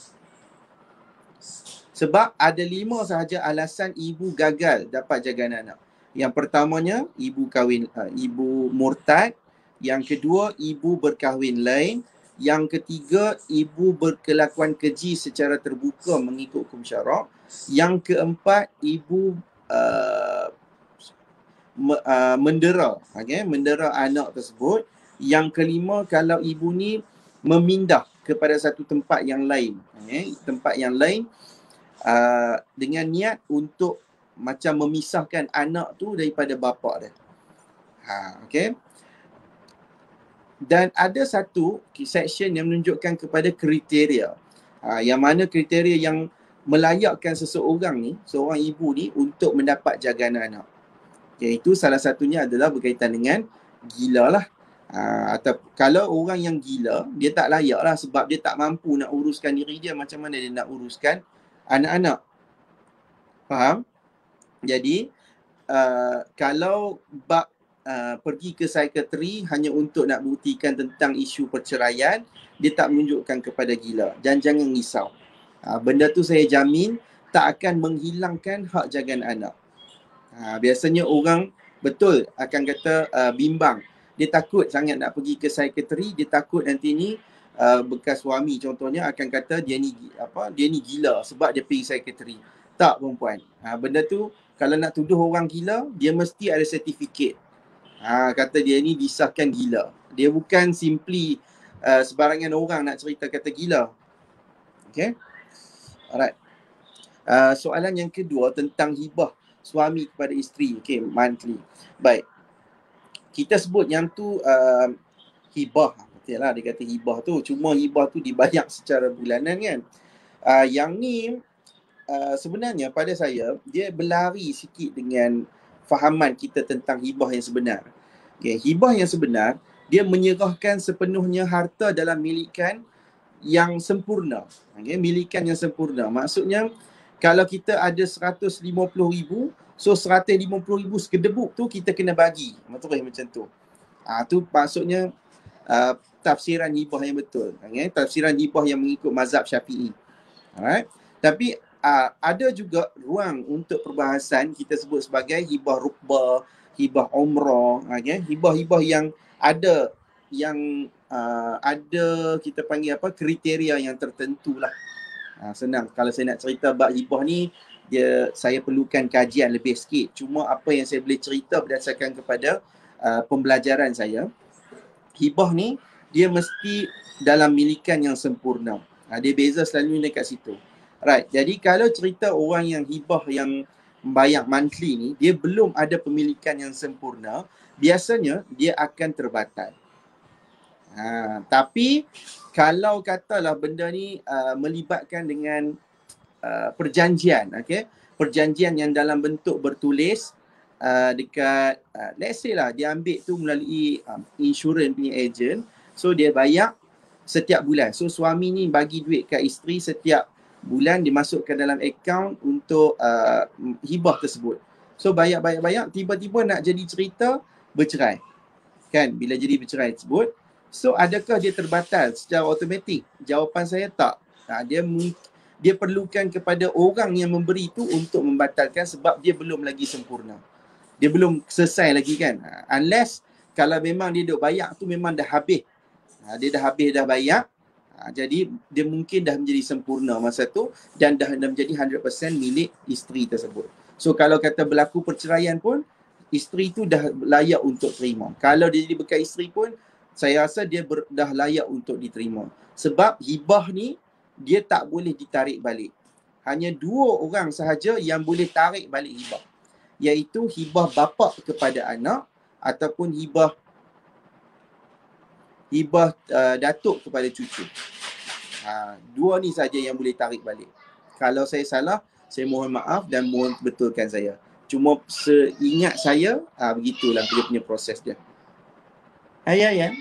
Sebab ada lima sahaja alasan ibu gagal dapat jaga anak. Yang pertamanya, ibu kahwin, uh, ibu murtad. Yang kedua, ibu berkahwin lain. Yang ketiga, ibu berkelakuan keji secara terbuka mengikut hukum syarak. Yang keempat, ibu uh, me, uh, mendera, okay? mendera anak tersebut. Yang kelima, kalau ibu ni memindah kepada satu tempat yang lain, okay? tempat yang lain uh, dengan niat untuk macam memisahkan anak tu daripada bapa dia. Ha, okay? Dan ada satu section yang menunjukkan kepada kriteria. Ha, yang mana kriteria yang melayakkan seseorang ni, seorang ibu ni untuk mendapat jagaan anak. Iaitu salah satunya adalah berkaitan dengan gila lah. Ha, atau kalau orang yang gila, dia tak layak lah sebab dia tak mampu nak uruskan diri dia. Macam mana dia nak uruskan anak-anak? Faham? Jadi, uh, kalau bab uh, pergi ke psikiatri hanya untuk nak buktikan tentang isu perceraian, dia tak menunjukkan kepada gila. Dan jangan risau. Uh, benda tu saya jamin tak akan menghilangkan hak jagaan anak. Ha, biasanya orang betul akan kata uh, bimbang. Dia takut sangat nak pergi ke psikiatri, dia takut nanti ni uh, bekas suami contohnya akan kata dia ni apa dia ni gila sebab dia pergi psikiatri. Tak perempuan. Ha, benda tu kalau nak tuduh orang gila, dia mesti ada sertifikat. Ha, kata dia ni disahkan gila. Dia bukan simply uh, sebarangan orang nak cerita kata gila. Okay? Alright. Uh, soalan yang kedua tentang hibah suami kepada isteri, okay, monthly. Baik. Kita sebut yang tu uh, hibah. Betul lah dia kata hibah tu. Cuma hibah tu dibayar secara bulanan kan. Uh, yang ni uh, sebenarnya pada saya, dia berlari sikit dengan fahaman kita tentang hibah yang sebenar. Okay, hibah yang sebenar, dia menyerahkan sepenuhnya harta dalam milikan yang sempurna. Okay, milikan yang sempurna. Maksudnya, kalau kita ada seratus lima puluh ribu, so seratus lima puluh ribu sekedebuk tu kita kena bagi. Betul macam tu. Ah, tu maksudnya uh, tafsiran hibah yang betul. Okay? Tafsiran hibah yang mengikut mazhab Syafi'i. Alright. Tapi uh, ada juga ruang untuk perbahasan kita sebut sebagai hibah rukbah, hibah umrah. Okay? Hibah-hibah yang ada yang uh, ada kita panggil apa kriteria yang tertentu lah. Ha, senang. Kalau saya nak cerita bab hibah ni, dia saya perlukan kajian lebih sikit. Cuma apa yang saya boleh cerita berdasarkan kepada uh, pembelajaran saya, hibah ni dia mesti dalam milikan yang sempurna. Ha, dia beza selalu dekat situ. Right. Jadi kalau cerita orang yang hibah yang membayar monthly ni, dia belum ada pemilikan yang sempurna, biasanya dia akan terbatal. Ha, tapi kalau katalah benda ni uh, melibatkan dengan uh, perjanjian, okay? Perjanjian yang dalam bentuk bertulis uh, dekat, uh, let's say lah, dia ambil tu melalui um, insurans punya agent, so dia bayar setiap bulan. So suami ni bagi duit kat isteri setiap bulan, dimasukkan dalam akaun untuk uh, hibah tersebut. So bayar-bayar-bayar, tiba-tiba nak jadi cerita bercerai. Kan, bila jadi bercerai tersebut, so adakah dia terbatal secara automatik? Jawapan saya tak. Ha, dia dia perlukan kepada orang yang memberi itu untuk membatalkan sebab dia belum lagi sempurna. Dia belum selesai lagi kan. Ha, unless kalau memang dia duk bayar tu memang dah habis. Ha, dia dah habis dah bayar. Ha, jadi dia mungkin dah menjadi sempurna masa tu dan dah, dah menjadi one hundred percent milik isteri tersebut. So kalau kata berlaku perceraian pun, isteri tu dah layak untuk terima. Kalau dia jadi bekas isteri pun, saya rasa dia ber, dah layak untuk diterima. Sebab hibah ni, dia tak boleh ditarik balik. Hanya dua orang sahaja yang boleh tarik balik hibah. Iaitu hibah bapa kepada anak ataupun hibah hibah uh, datuk kepada cucu. Ha, dua ni saja yang boleh tarik balik. Kalau saya salah, saya mohon maaf dan mohon betulkan saya. Cuma seingat saya, ha, begitulah dia punya proses dia. Ayah ya.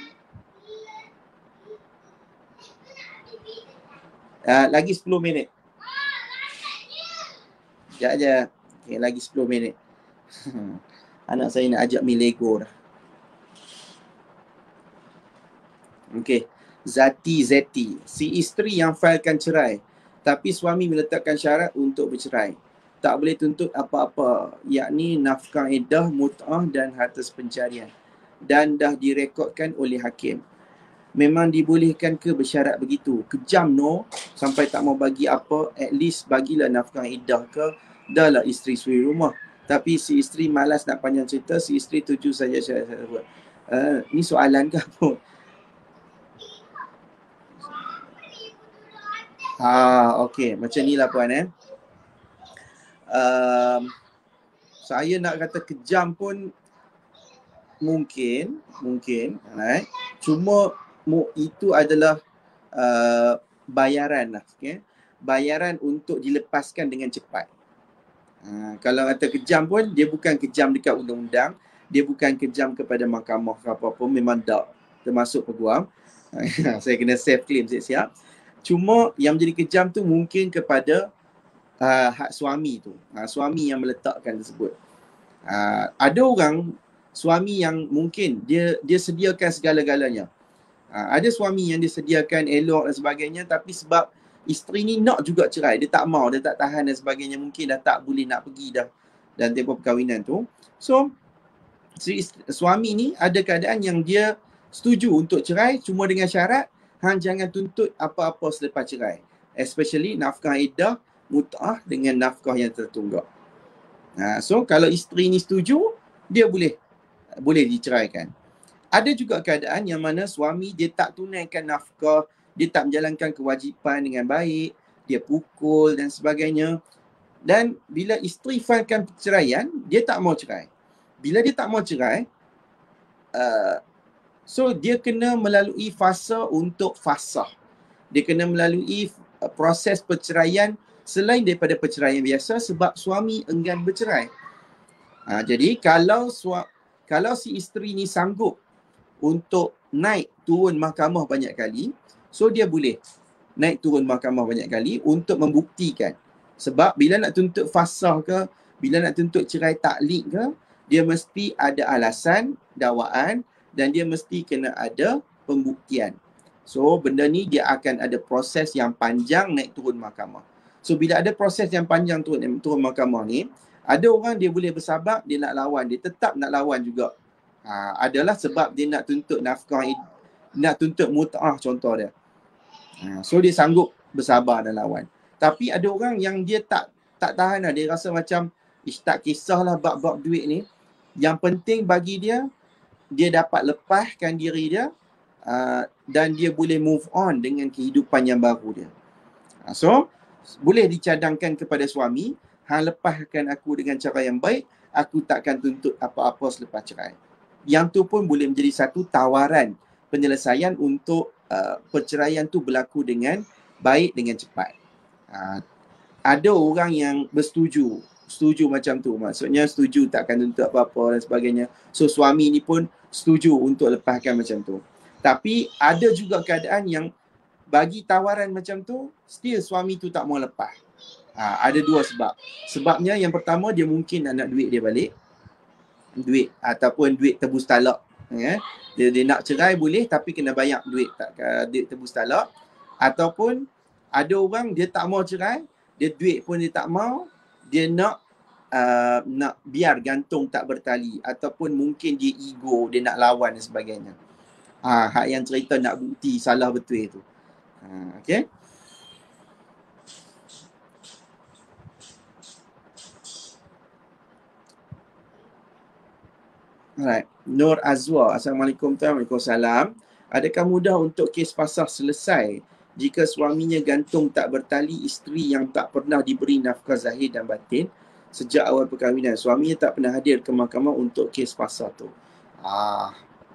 Uh, lagi sepuluh minit. Sekejap je. Okay, lagi sepuluh minit. Anak saya nak ajak main Lego dah. Okay. Zati Zeti, si isteri yang failkan cerai, tapi suami meletakkan syarat untuk bercerai. Tak boleh tuntut apa-apa, yakni nafkah iddah, mut'ah dan harta pencarian. Dan dah direkodkan oleh hakim. Memang dibolehkan ke bersyarat begitu? Kejam no, sampai tak mau bagi apa, at least bagilah nafkah iddah ke, dah lah isteri suri rumah. Tapi si isteri malas nak panjang cerita, si isteri tuju saja syarat buat. Uh, ni soalan ke apa? Ah, okey, macam ni lah puan eh. Um, saya nak kata kejam pun mungkin, mungkin, right? Cuma mu, itu adalah uh, bayaran lah, okay? Bayaran untuk dilepaskan dengan cepat. Uh, kalau kata kejam pun, dia bukan kejam dekat undang-undang, dia bukan kejam kepada mahkamah ke apa-apa, memang tak termasuk peguam. Saya kena save claim siap-siap. Cuma yang menjadi kejam tu mungkin kepada uh, hak suami tu, uh, suami yang meletakkan tersebut. Uh, ada orang suami yang mungkin dia dia sediakan segala-galanya. Uh, ada suami yang disediakan elok dan sebagainya, tapi sebab isteri ni nak juga cerai, dia tak mau, dia tak tahan dan sebagainya, mungkin dah tak boleh nak pergi dah dan tempoh perkahwinan tu. So si isteri, suami ni ada keadaan yang dia setuju untuk cerai, cuma dengan syarat hang jangan tuntut apa-apa selepas cerai, especially nafkah iddah, mut'ah dengan nafkah yang tertunggak. Ha, so kalau isteri ni setuju, dia boleh boleh diceraikan. Ada juga keadaan yang mana suami dia tak tunaikan nafkah, dia tak menjalankan kewajipan dengan baik, dia pukul dan sebagainya. Dan bila isteri failkan perceraian, dia tak mau cerai. Bila dia tak mau cerai, uh, so dia kena melalui fasa untuk fasah. Dia kena melalui uh, proses perceraian selain daripada perceraian biasa sebab suami enggan bercerai. Ha, jadi kalau sua, kalau si isteri ni sanggup untuk naik turun mahkamah banyak kali, so dia boleh naik turun mahkamah banyak kali untuk membuktikan. Sebab bila nak tuntut fasah ke, bila nak tuntut cerai taklik ke, dia mesti ada alasan dakwaan dan dia mesti kena ada pembuktian. So benda ni dia akan ada proses yang panjang naik turun mahkamah. So bila ada proses yang panjang turun, turun mahkamah ni, ada orang dia boleh bersabar, dia nak lawan, dia tetap nak lawan juga. Ha, adalah sebab dia nak tuntut nafkah, nak tuntut mut'ah contoh dia. Ha, so dia sanggup bersabar dan lawan. Tapi ada orang yang dia tak tak tahan lah, dia rasa macam ish, tak kisahlah bab-bab duit ni. Yang penting bagi dia, dia dapat lepaskan diri dia uh, dan dia boleh move on dengan kehidupan yang baru dia. Ha, so boleh dicadangkan kepada suami, hang lepaskan aku dengan cara yang baik, aku takkan tuntut apa-apa selepas cerai. Yang tu pun boleh menjadi satu tawaran penyelesaian untuk uh, perceraian tu berlaku dengan baik, dengan cepat. Uh, ada orang yang bersetuju, setuju macam tu, maksudnya setuju takkan tuntut apa-apa dan sebagainya. So suami ni pun setuju untuk lepaskan macam tu. Tapi ada juga keadaan yang bagi tawaran macam tu, still suami tu tak mau lepas. Ha, ada dua sebab. Sebabnya yang pertama, dia mungkin nak, nak duit dia balik. Duit ataupun duit tebus talak. Ya. Dia, dia nak cerai boleh tapi kena bayar duit, tak, duit tebus talak. Ataupun ada orang dia tak mau cerai, dia duit pun dia tak mau, dia nak uh, nak biar gantung tak bertali. Ataupun mungkin dia ego, dia nak lawan dan sebagainya. Ha, hak yang cerita nak bukti salah betul itu. Ha, okay. Alright. Nur Azwa, Assalamualaikum. Waalaikumsalam. Adakah mudah untuk kes fasakh selesai jika suaminya gantung tak bertali isteri yang tak pernah diberi nafkah zahir dan batin sejak awal perkahwinan? Suaminya tak pernah hadir ke mahkamah untuk kes fasakh tu. Ah.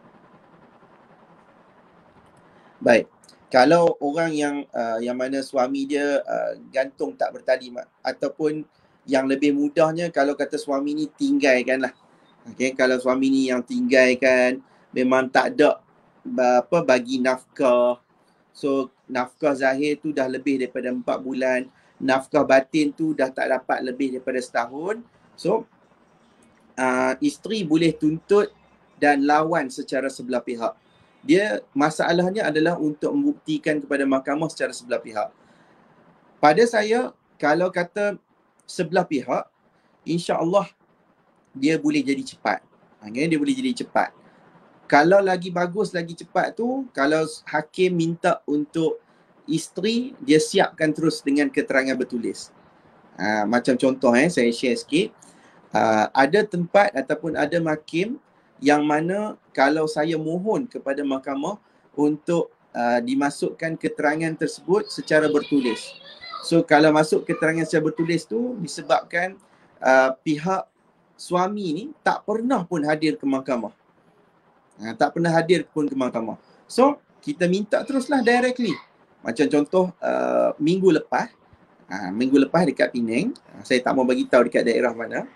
Baik. Kalau orang yang uh, yang mana suami dia uh, gantung tak bertali, ataupun yang lebih mudahnya kalau kata suami ni tinggalkan lah. Okay, kalau suami ni yang tinggalkan, memang tak ada apa bagi nafkah. So nafkah zahir tu dah lebih daripada empat bulan, nafkah batin tu dah tak dapat lebih daripada setahun. So uh, isteri boleh tuntut dan lawan secara sebelah pihak. Dia masalahnya adalah untuk membuktikan kepada mahkamah secara sebelah pihak. Pada saya, kalau kata sebelah pihak, insya-Allah dia boleh jadi cepat. Okay? Dia boleh jadi cepat. Kalau lagi bagus, lagi cepat tu, kalau hakim minta untuk isteri, dia siapkan terus dengan keterangan bertulis. Ha, macam contoh eh, saya share sikit. Uh, ada tempat ataupun ada hakim yang mana kalau saya mohon kepada mahkamah untuk uh, dimasukkan keterangan tersebut secara bertulis. So kalau masuk keterangan secara bertulis tu disebabkan uh, pihak suami ni tak pernah pun hadir ke mahkamah. Uh, tak pernah hadir pun ke mahkamah. So kita minta teruslah directly. Macam contoh uh, minggu lepas, uh, minggu lepas dekat Penang, uh, saya tak mau bagi tahu dekat daerah mana.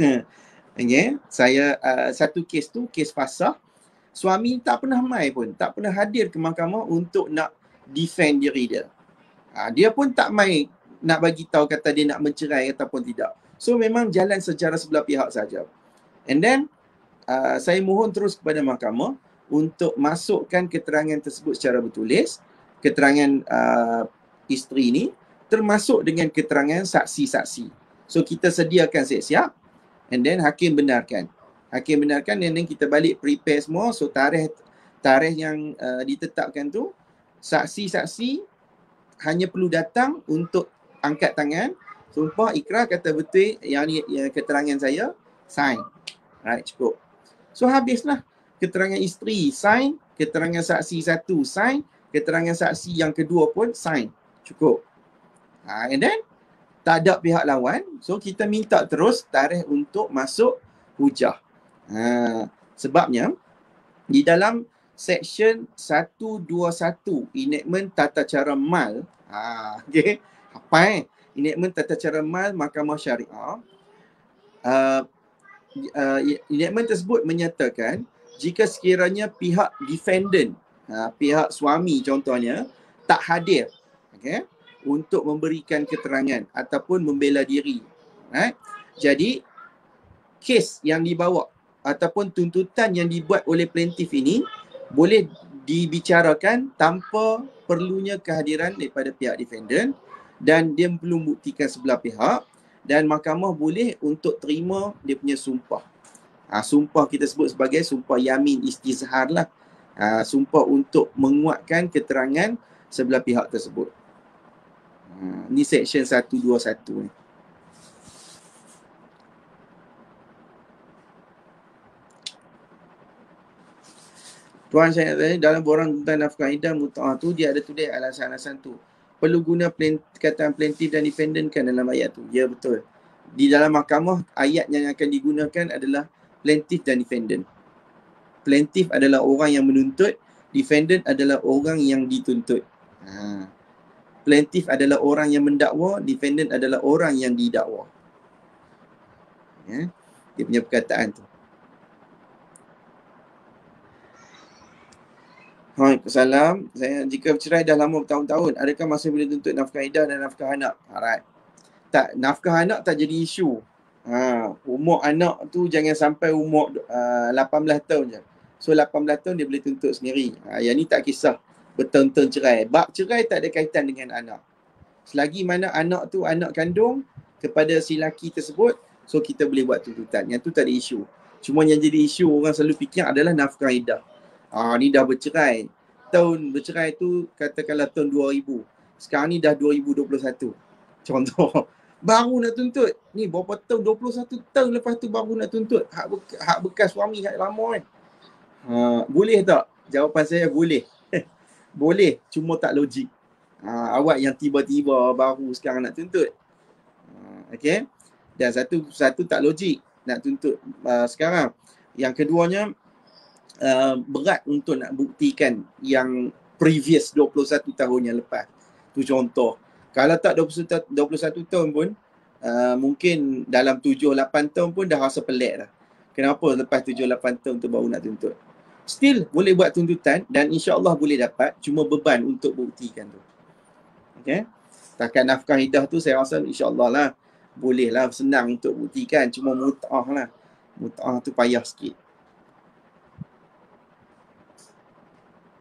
Okay. Saya uh, satu kes tu, kes fasah, suami tak pernah mai pun, tak pernah hadir ke mahkamah untuk nak defend diri dia. Uh, dia pun tak mai nak bagi tahu kata dia nak mencerai ataupun tidak. So memang jalan secara sebelah pihak saja. And then uh, saya mohon terus kepada mahkamah untuk masukkan keterangan tersebut secara bertulis, keterangan uh, isteri ni termasuk dengan keterangan saksi-saksi. So kita sediakan siap-siap. And then hakim benarkan. Hakim benarkan and then kita balik prepare semua. So tarikh tarikh yang uh, ditetapkan tu, saksi-saksi hanya perlu datang untuk angkat tangan, sumpah ikrar kata betul yang ni yang keterangan saya, sign. Right, cukup. So habislah. Keterangan isteri sign, keterangan saksi satu sign, keterangan saksi yang kedua pun sign. Cukup. Ha, and then tak ada pihak lawan, so kita minta terus tarikh untuk masuk hujah. Ha, sebabnya di dalam section seratus dua puluh satu enactment tata cara mal, ha, okay, apa eh? Enactment tata cara mal Mahkamah Syariah, uh, uh, enactment tersebut menyatakan jika sekiranya pihak defendant, uh, pihak suami contohnya tak hadir, okay, untuk memberikan keterangan ataupun membela diri. Right? Jadi, kes yang dibawa ataupun tuntutan yang dibuat oleh plaintiff ini boleh dibicarakan tanpa perlunya kehadiran daripada pihak defendant dan dia perlu membuktikan sebelah pihak dan mahkamah boleh untuk terima dia punya sumpah. Ha, sumpah kita sebut sebagai sumpah yamin istizhar lah. Ha, sumpah untuk menguatkan keterangan sebelah pihak tersebut. Ha, ni section seratus dua puluh satu ni. Tuan saya tadi dalam borang tentang nafkah iddah mut'ah tu dia ada tulis alasan-alasan tu. Perlu guna plain, kataan plaintiff dan defendant kan dalam ayat tu. Ya betul. Di dalam mahkamah ayat yang akan digunakan adalah plaintiff dan defendant. Plaintiff adalah orang yang menuntut, defendant adalah orang yang dituntut. Ha. Plaintiff adalah orang yang mendakwa, defendant adalah orang yang didakwa. Ya, dia punya perkataan tu. Waalaikumsalam. Saya jika bercerai dah lama bertahun-tahun, adakah masih boleh tuntut nafkah iddah dan nafkah anak? Alright. Tak, nafkah anak tak jadi isu. Ha, umur anak tu jangan sampai umur uh, lapan belas tahun je. So lapan belas tahun dia boleh tuntut sendiri. Ha, yang ni tak kisah bertahun-tahun cerai. Bab cerai tak ada kaitan dengan anak. Selagi mana anak tu anak kandung kepada si laki tersebut, so kita boleh buat tuntutan. Yang tu tak ada isu. Cuma yang jadi isu orang selalu fikir adalah nafkah iddah. Ah, ni dah bercerai. Tahun bercerai tu katakanlah tahun dua ribu. Sekarang ni dah dua ribu dua puluh satu. Contoh. Baru nak tuntut. Ni berapa tahun? dua puluh satu tahun lepas tu baru nak tuntut. Hak, beka, hak bekas suami hak lama kan. Ha, boleh tak? Jawapan saya boleh. Boleh. Cuma tak logik. Ha, awak yang tiba-tiba baru sekarang nak tuntut. Ha, okay. Dan satu satu tak logik nak tuntut uh, sekarang. Yang keduanya, Uh, berat untuk nak buktikan yang previous dua puluh satu tahun yang lepas. Tu contoh. Kalau tak dua puluh satu tahun pun, uh, mungkin dalam tujuh lapan tahun pun dah rasa pelik dah. Kenapa lepas tujuh lapan tahun tu baru nak tuntut? Still boleh buat tuntutan dan insya-Allah boleh dapat, cuma beban untuk buktikan tu. Okay? Takat nafkah iddah tu saya rasa insya-Allah lah boleh lah, senang untuk buktikan, cuma mut'ah lah. Mut'ah tu payah sikit.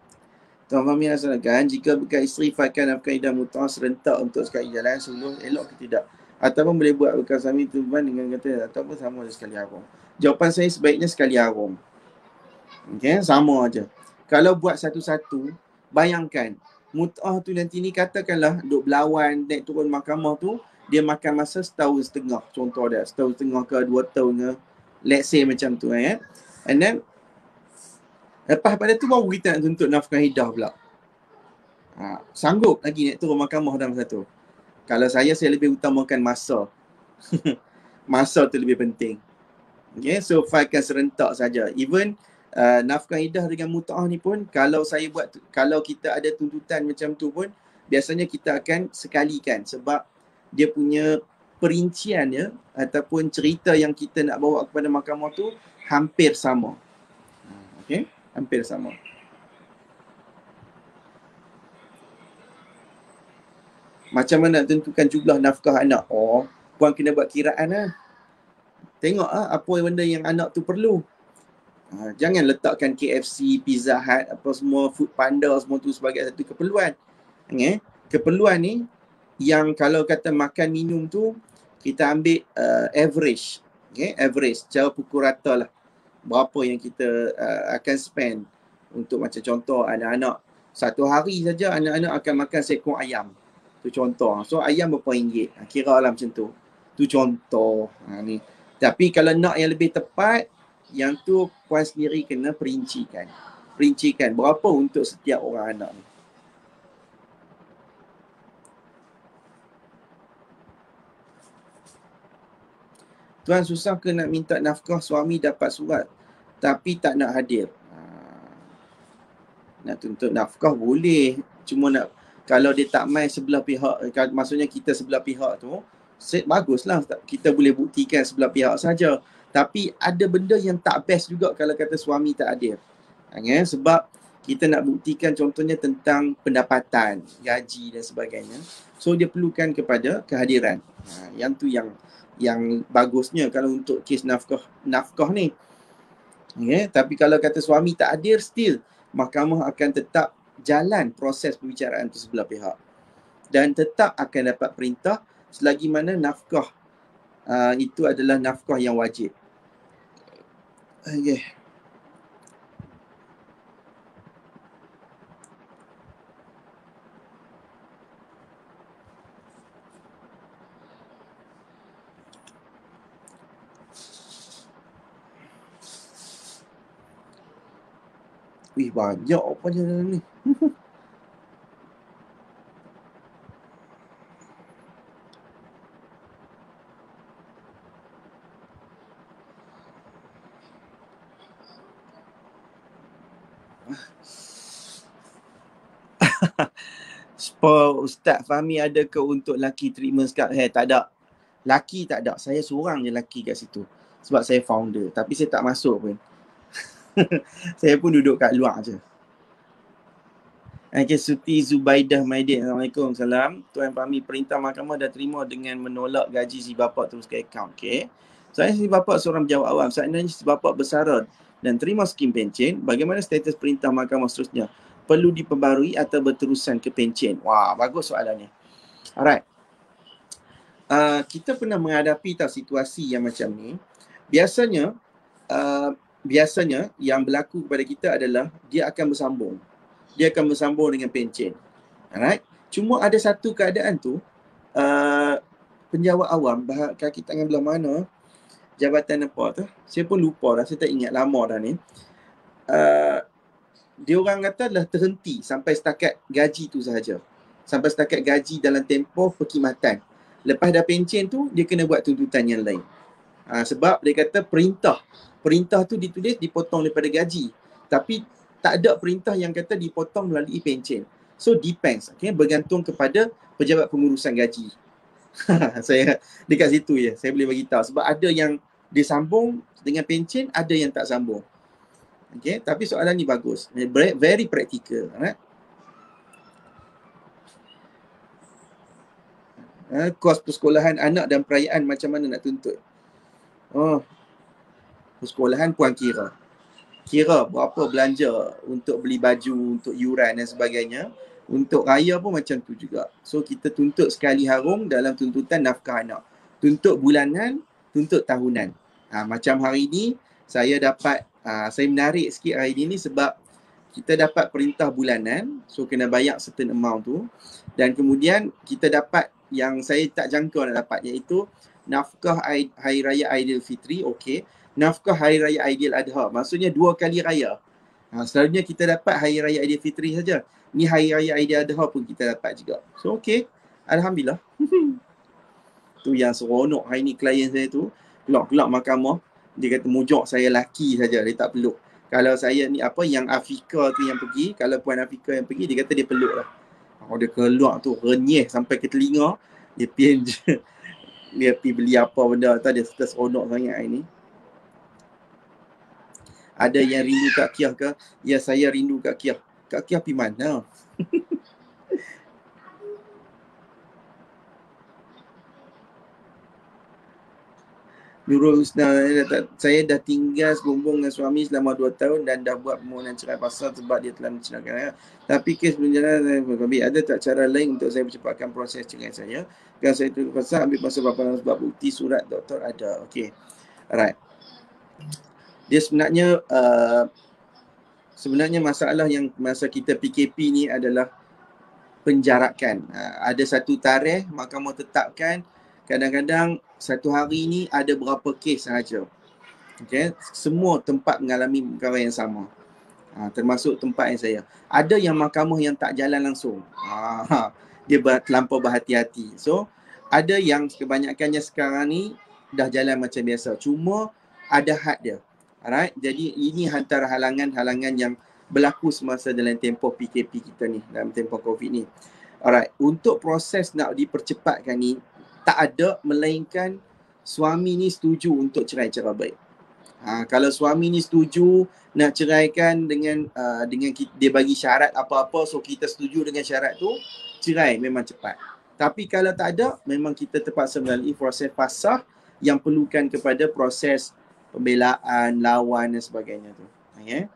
Tuan Fahmi laksanakan jika bukan isteri fakan nafkah idah mut'ah serentak untuk sekali jalan sebelum elok ke tidak? Ataupun boleh buat bukan suami tuan dengan kata ataupun sama ada sekali haram? Jawapan saya sebaiknya sekali haram. Okay, sama aja. Kalau buat satu-satu, bayangkan mut'ah tu nanti ni katakanlah duk berlawan naik turun mahkamah tu, dia makan masa setahun setengah. Contoh dia, setahun setengah ke dua tahun ke. Let's say macam tu eh. And then lepas pada tu baru kita nak tuntut nafkah idah pula. Ha, sanggup lagi nak turun mahkamah dalam satu. Kalau saya, saya lebih utamakan masa. Masa tu lebih penting. Okay, so failkan serentak saja. Even uh, nafkah idah dengan mut'ah ni pun, kalau saya buat, kalau kita ada tuntutan macam tu pun, biasanya kita akan sekalikan sebab dia punya perinciannya ataupun cerita yang kita nak bawa kepada mahkamah tu hampir sama. Okay, hampir sama. Macam mana nak tentukan jumlah nafkah anak? Oh, puan kena buat kiraan lah. Tengok lah apa benda yang anak tu perlu. Ha, jangan letakkan K F C, Pizza Hut, apa semua, Food Panda, semua tu sebagai satu keperluan. Okay? Keperluan ni, yang kalau kata makan minum tu, kita ambil uh, average. Okay? Average, secara pukul rata lah. Berapa yang kita uh, akan spend. Untuk macam contoh, anak-anak. Satu hari saja anak-anak akan makan seekor ayam. Tu contoh. So ayam berapa ringgit? Kira lah macam tu. Tu contoh. Ha, ni. Tapi kalau nak yang lebih tepat, yang tu puan sendiri kena perincikan. Perincikan berapa untuk setiap orang anak ni. Tuan, susah ke nak minta nafkah suami dapat surat tapi tak nak hadir? Ha. Nak tuntut nafkah boleh. Cuma nak, kalau dia tak main sebelah pihak, maksudnya kita sebelah pihak tu, baguslah kita boleh buktikan sebelah pihak saja. Tapi ada benda yang tak best juga kalau kata suami tak hadir. Ya, sebab kita nak buktikan contohnya tentang pendapatan, gaji dan sebagainya. So dia perlukan kepada kehadiran. Ha, yang tu yang yang bagusnya kalau untuk kes nafkah nafkah ni. Ya, tapi kalau kata suami tak hadir, still mahkamah akan tetap jalan proses perbicaraan itu sebelah pihak. Dan tetap akan dapat perintah selagi mana nafkah uh, itu adalah nafkah yang wajib. Okay. Wih, banyak apa je dalam ni. Spa Ustaz Fahmi ada ke untuk laki treatment scalp hair? Tak ada. Laki tak ada. Saya seorang je laki kat situ. Sebab saya founder. Tapi saya tak masuk pun. Saya pun duduk kat luar je. Okay, Suti Zubaidah Maidin. Assalamualaikum. Salam. Tuan Fahmi, perintah mahkamah dah terima dengan menolak gaji si bapa terus ke akaun. Okay. Saya si bapa seorang pejabat awam. Seandainya si bapa bersara dan terima skim pencen, bagaimana status perintah mahkamah seterusnya? Perlu diperbarui atau berterusan ke pencen? Wah, bagus soalan ni. Alright. Uh, kita pernah menghadapi tau situasi yang macam ni. Biasanya, uh, biasanya yang berlaku kepada kita adalah dia akan bersambung. Dia akan bersambung dengan pencen. Alright. Cuma ada satu keadaan tu, uh, penjawat awam, kaki tangan belah mana, jabatan apa tu, saya pun lupa dah, saya tak ingat lama dah ni. Uh, dia orang kata adalah terhenti sampai setakat gaji tu sahaja. Sampai setakat gaji dalam tempoh perkhidmatan. Lepas dah pencen tu, dia kena buat tuntutan yang lain. Ha, sebab dia kata perintah. Perintah tu ditulis dipotong daripada gaji. Tapi tak ada perintah yang kata dipotong melalui pencen. So depends. Okay? Bergantung kepada pejabat pengurusan gaji. Saya dekat situ je. Saya boleh bagi tahu. Sebab ada yang disambung dengan pencen, ada yang tak sambung. Okay, tapi soalan ni bagus. Very practical. Right? Ha, kos persekolahan anak dan perayaan macam mana nak tuntut? Oh, persekolahan puan kira. kira berapa belanja untuk beli baju, untuk yuran dan sebagainya. Untuk raya pun macam tu juga. So kita tuntut sekali harum dalam tuntutan nafkah anak. Tuntut bulanan, tuntut tahunan. Ha, macam hari ni saya dapat, ha, saya menarik sikit hari ni sebab kita dapat perintah bulanan. So kena bayar certain amount tu. Dan kemudian kita dapat yang saya tak jangka nak dapat, iaitu nafkah Hari Raya Aidilfitri, okey. Nafkah Hari Raya Aidiladha, maksudnya dua kali raya. Ha, selalunya kita dapat Hari Raya Aidilfitri saja. Ni Hari Raya Aidiladha pun kita dapat juga. So okey, alhamdulillah. Tu yang seronok hari ni klien saya tu, kelak-kelak mahkamah, dia kata mujak saya laki saja, dia tak peluk. Kalau saya ni apa yang Afika tu yang pergi, kalau Puan Afika yang pergi, dia kata dia peluk lah. Oh, dia keluar tu renyeh sampai ke telinga, dia pergi je. Dia pergi beli apa benda tu, dia seronok sangat hari ni. Ada yang rindu Kak Kiah ke? Ya, saya rindu Kak Kiah. Kak Kiah pergi mana? Nurul Husna, saya dah tinggal sebumbung dengan suami selama dua tahun dan dah buat permohonan cerai pasal sebab dia telah menceraikan. Tapi kes berjalan, ada tak cara lain untuk saya percepatkan proses cerai saya? Kalau saya terpaksa ambil masa berapa lama sebab bukti surat doktor ada. Okey. Alright. Dia sebenarnya uh, sebenarnya masalah yang masa kita P K P ni adalah penjarakan. Uh, ada satu tarikh mahkamah tetapkan, kadang-kadang satu hari ni ada berapa kes sahaja. Okay. Semua tempat mengalami perkara yang sama. Ha, termasuk tempat yang saya. Ada yang mahkamah yang tak jalan langsung. Ha, dia terlampau berhati-hati. So, ada yang kebanyakannya sekarang ni dah jalan macam biasa. Cuma ada had dia. Alright. Jadi ini antara halangan-halangan yang berlaku semasa dalam tempoh P K P kita ni, dalam tempoh COVID ni. Alright. Untuk proses nak dipercepatkan ni, tak ada melainkan suami ni setuju untuk cerai cara baik. Ha, kalau suami ni setuju nak ceraikan dengan uh, dengan kita, dia bagi syarat apa-apa, so kita setuju dengan syarat tu, cerai memang cepat. Tapi kalau tak ada, memang kita terpaksa melalui proses fasah yang perlukan kepada proses pembelaan, lawan dan sebagainya tu. Okay.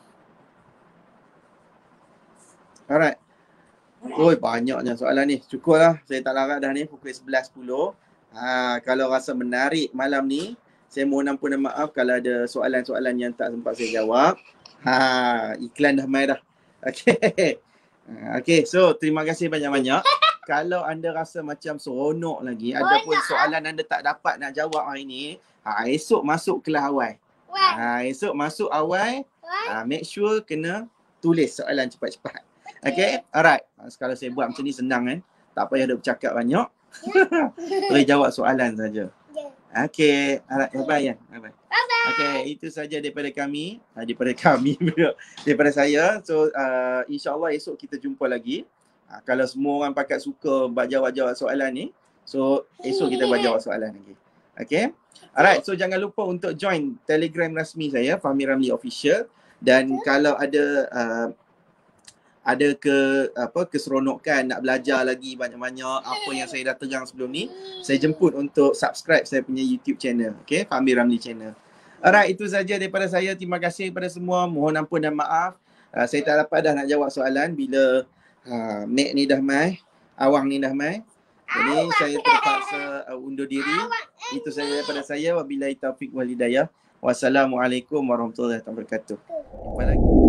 Alright. Oi, banyaknya soalan ni. Cukuplah, saya tak larat dah ni, pukul sebelas sepuluh. Ha, kalau rasa menarik malam ni, saya mohon ampun dan maaf kalau ada soalan-soalan yang tak sempat saya jawab. Ha, iklan dah mai dah. Okey. Okey, so terima kasih banyak-banyak. Kalau anda rasa macam seronok lagi, ada pun soalan anda tak dapat nak jawab hari ni, ha, esok masuk kelas awal. Ha, esok masuk awal, ha, make sure kena tulis soalan cepat-cepat. Okay, alright. Kalau saya buat macam ni senang kan. Tak payah ada bercakap banyak. Boleh jawab soalan saja. Okay, alright. Bye-bye ya. Bye-bye. Okay, itu saja daripada kami. Daripada kami daripada saya. So, uh, insyaAllah esok kita jumpa lagi. Uh, kalau semua orang pakat suka buat jawab-jawab soalan ni, so esok kita buat jawab soalan lagi. Okay. Alright, so jangan lupa untuk join Telegram rasmi saya, Fahmi Ramli Official. Dan kalau ada uh, ada ke apa keseronokan nak belajar lagi banyak-banyak apa yang saya dah terang sebelum ni, saya jemput untuk subscribe saya punya YouTube channel. Okay, Fahmi Ramli channel. Alright, itu saja daripada saya. Terima kasih kepada semua. Mohon ampun dan maaf. Uh, saya tak dapat dah nak jawab soalan bila uh, Mac ni dah mai, Awang ni dah mai. Jadi saya terpaksa uh, undur diri. Itu saja daripada saya. Wabillahi taufiq wal hidayah. Wassalamualaikum warahmatullahi wabarakatuh. Jumpa lagi.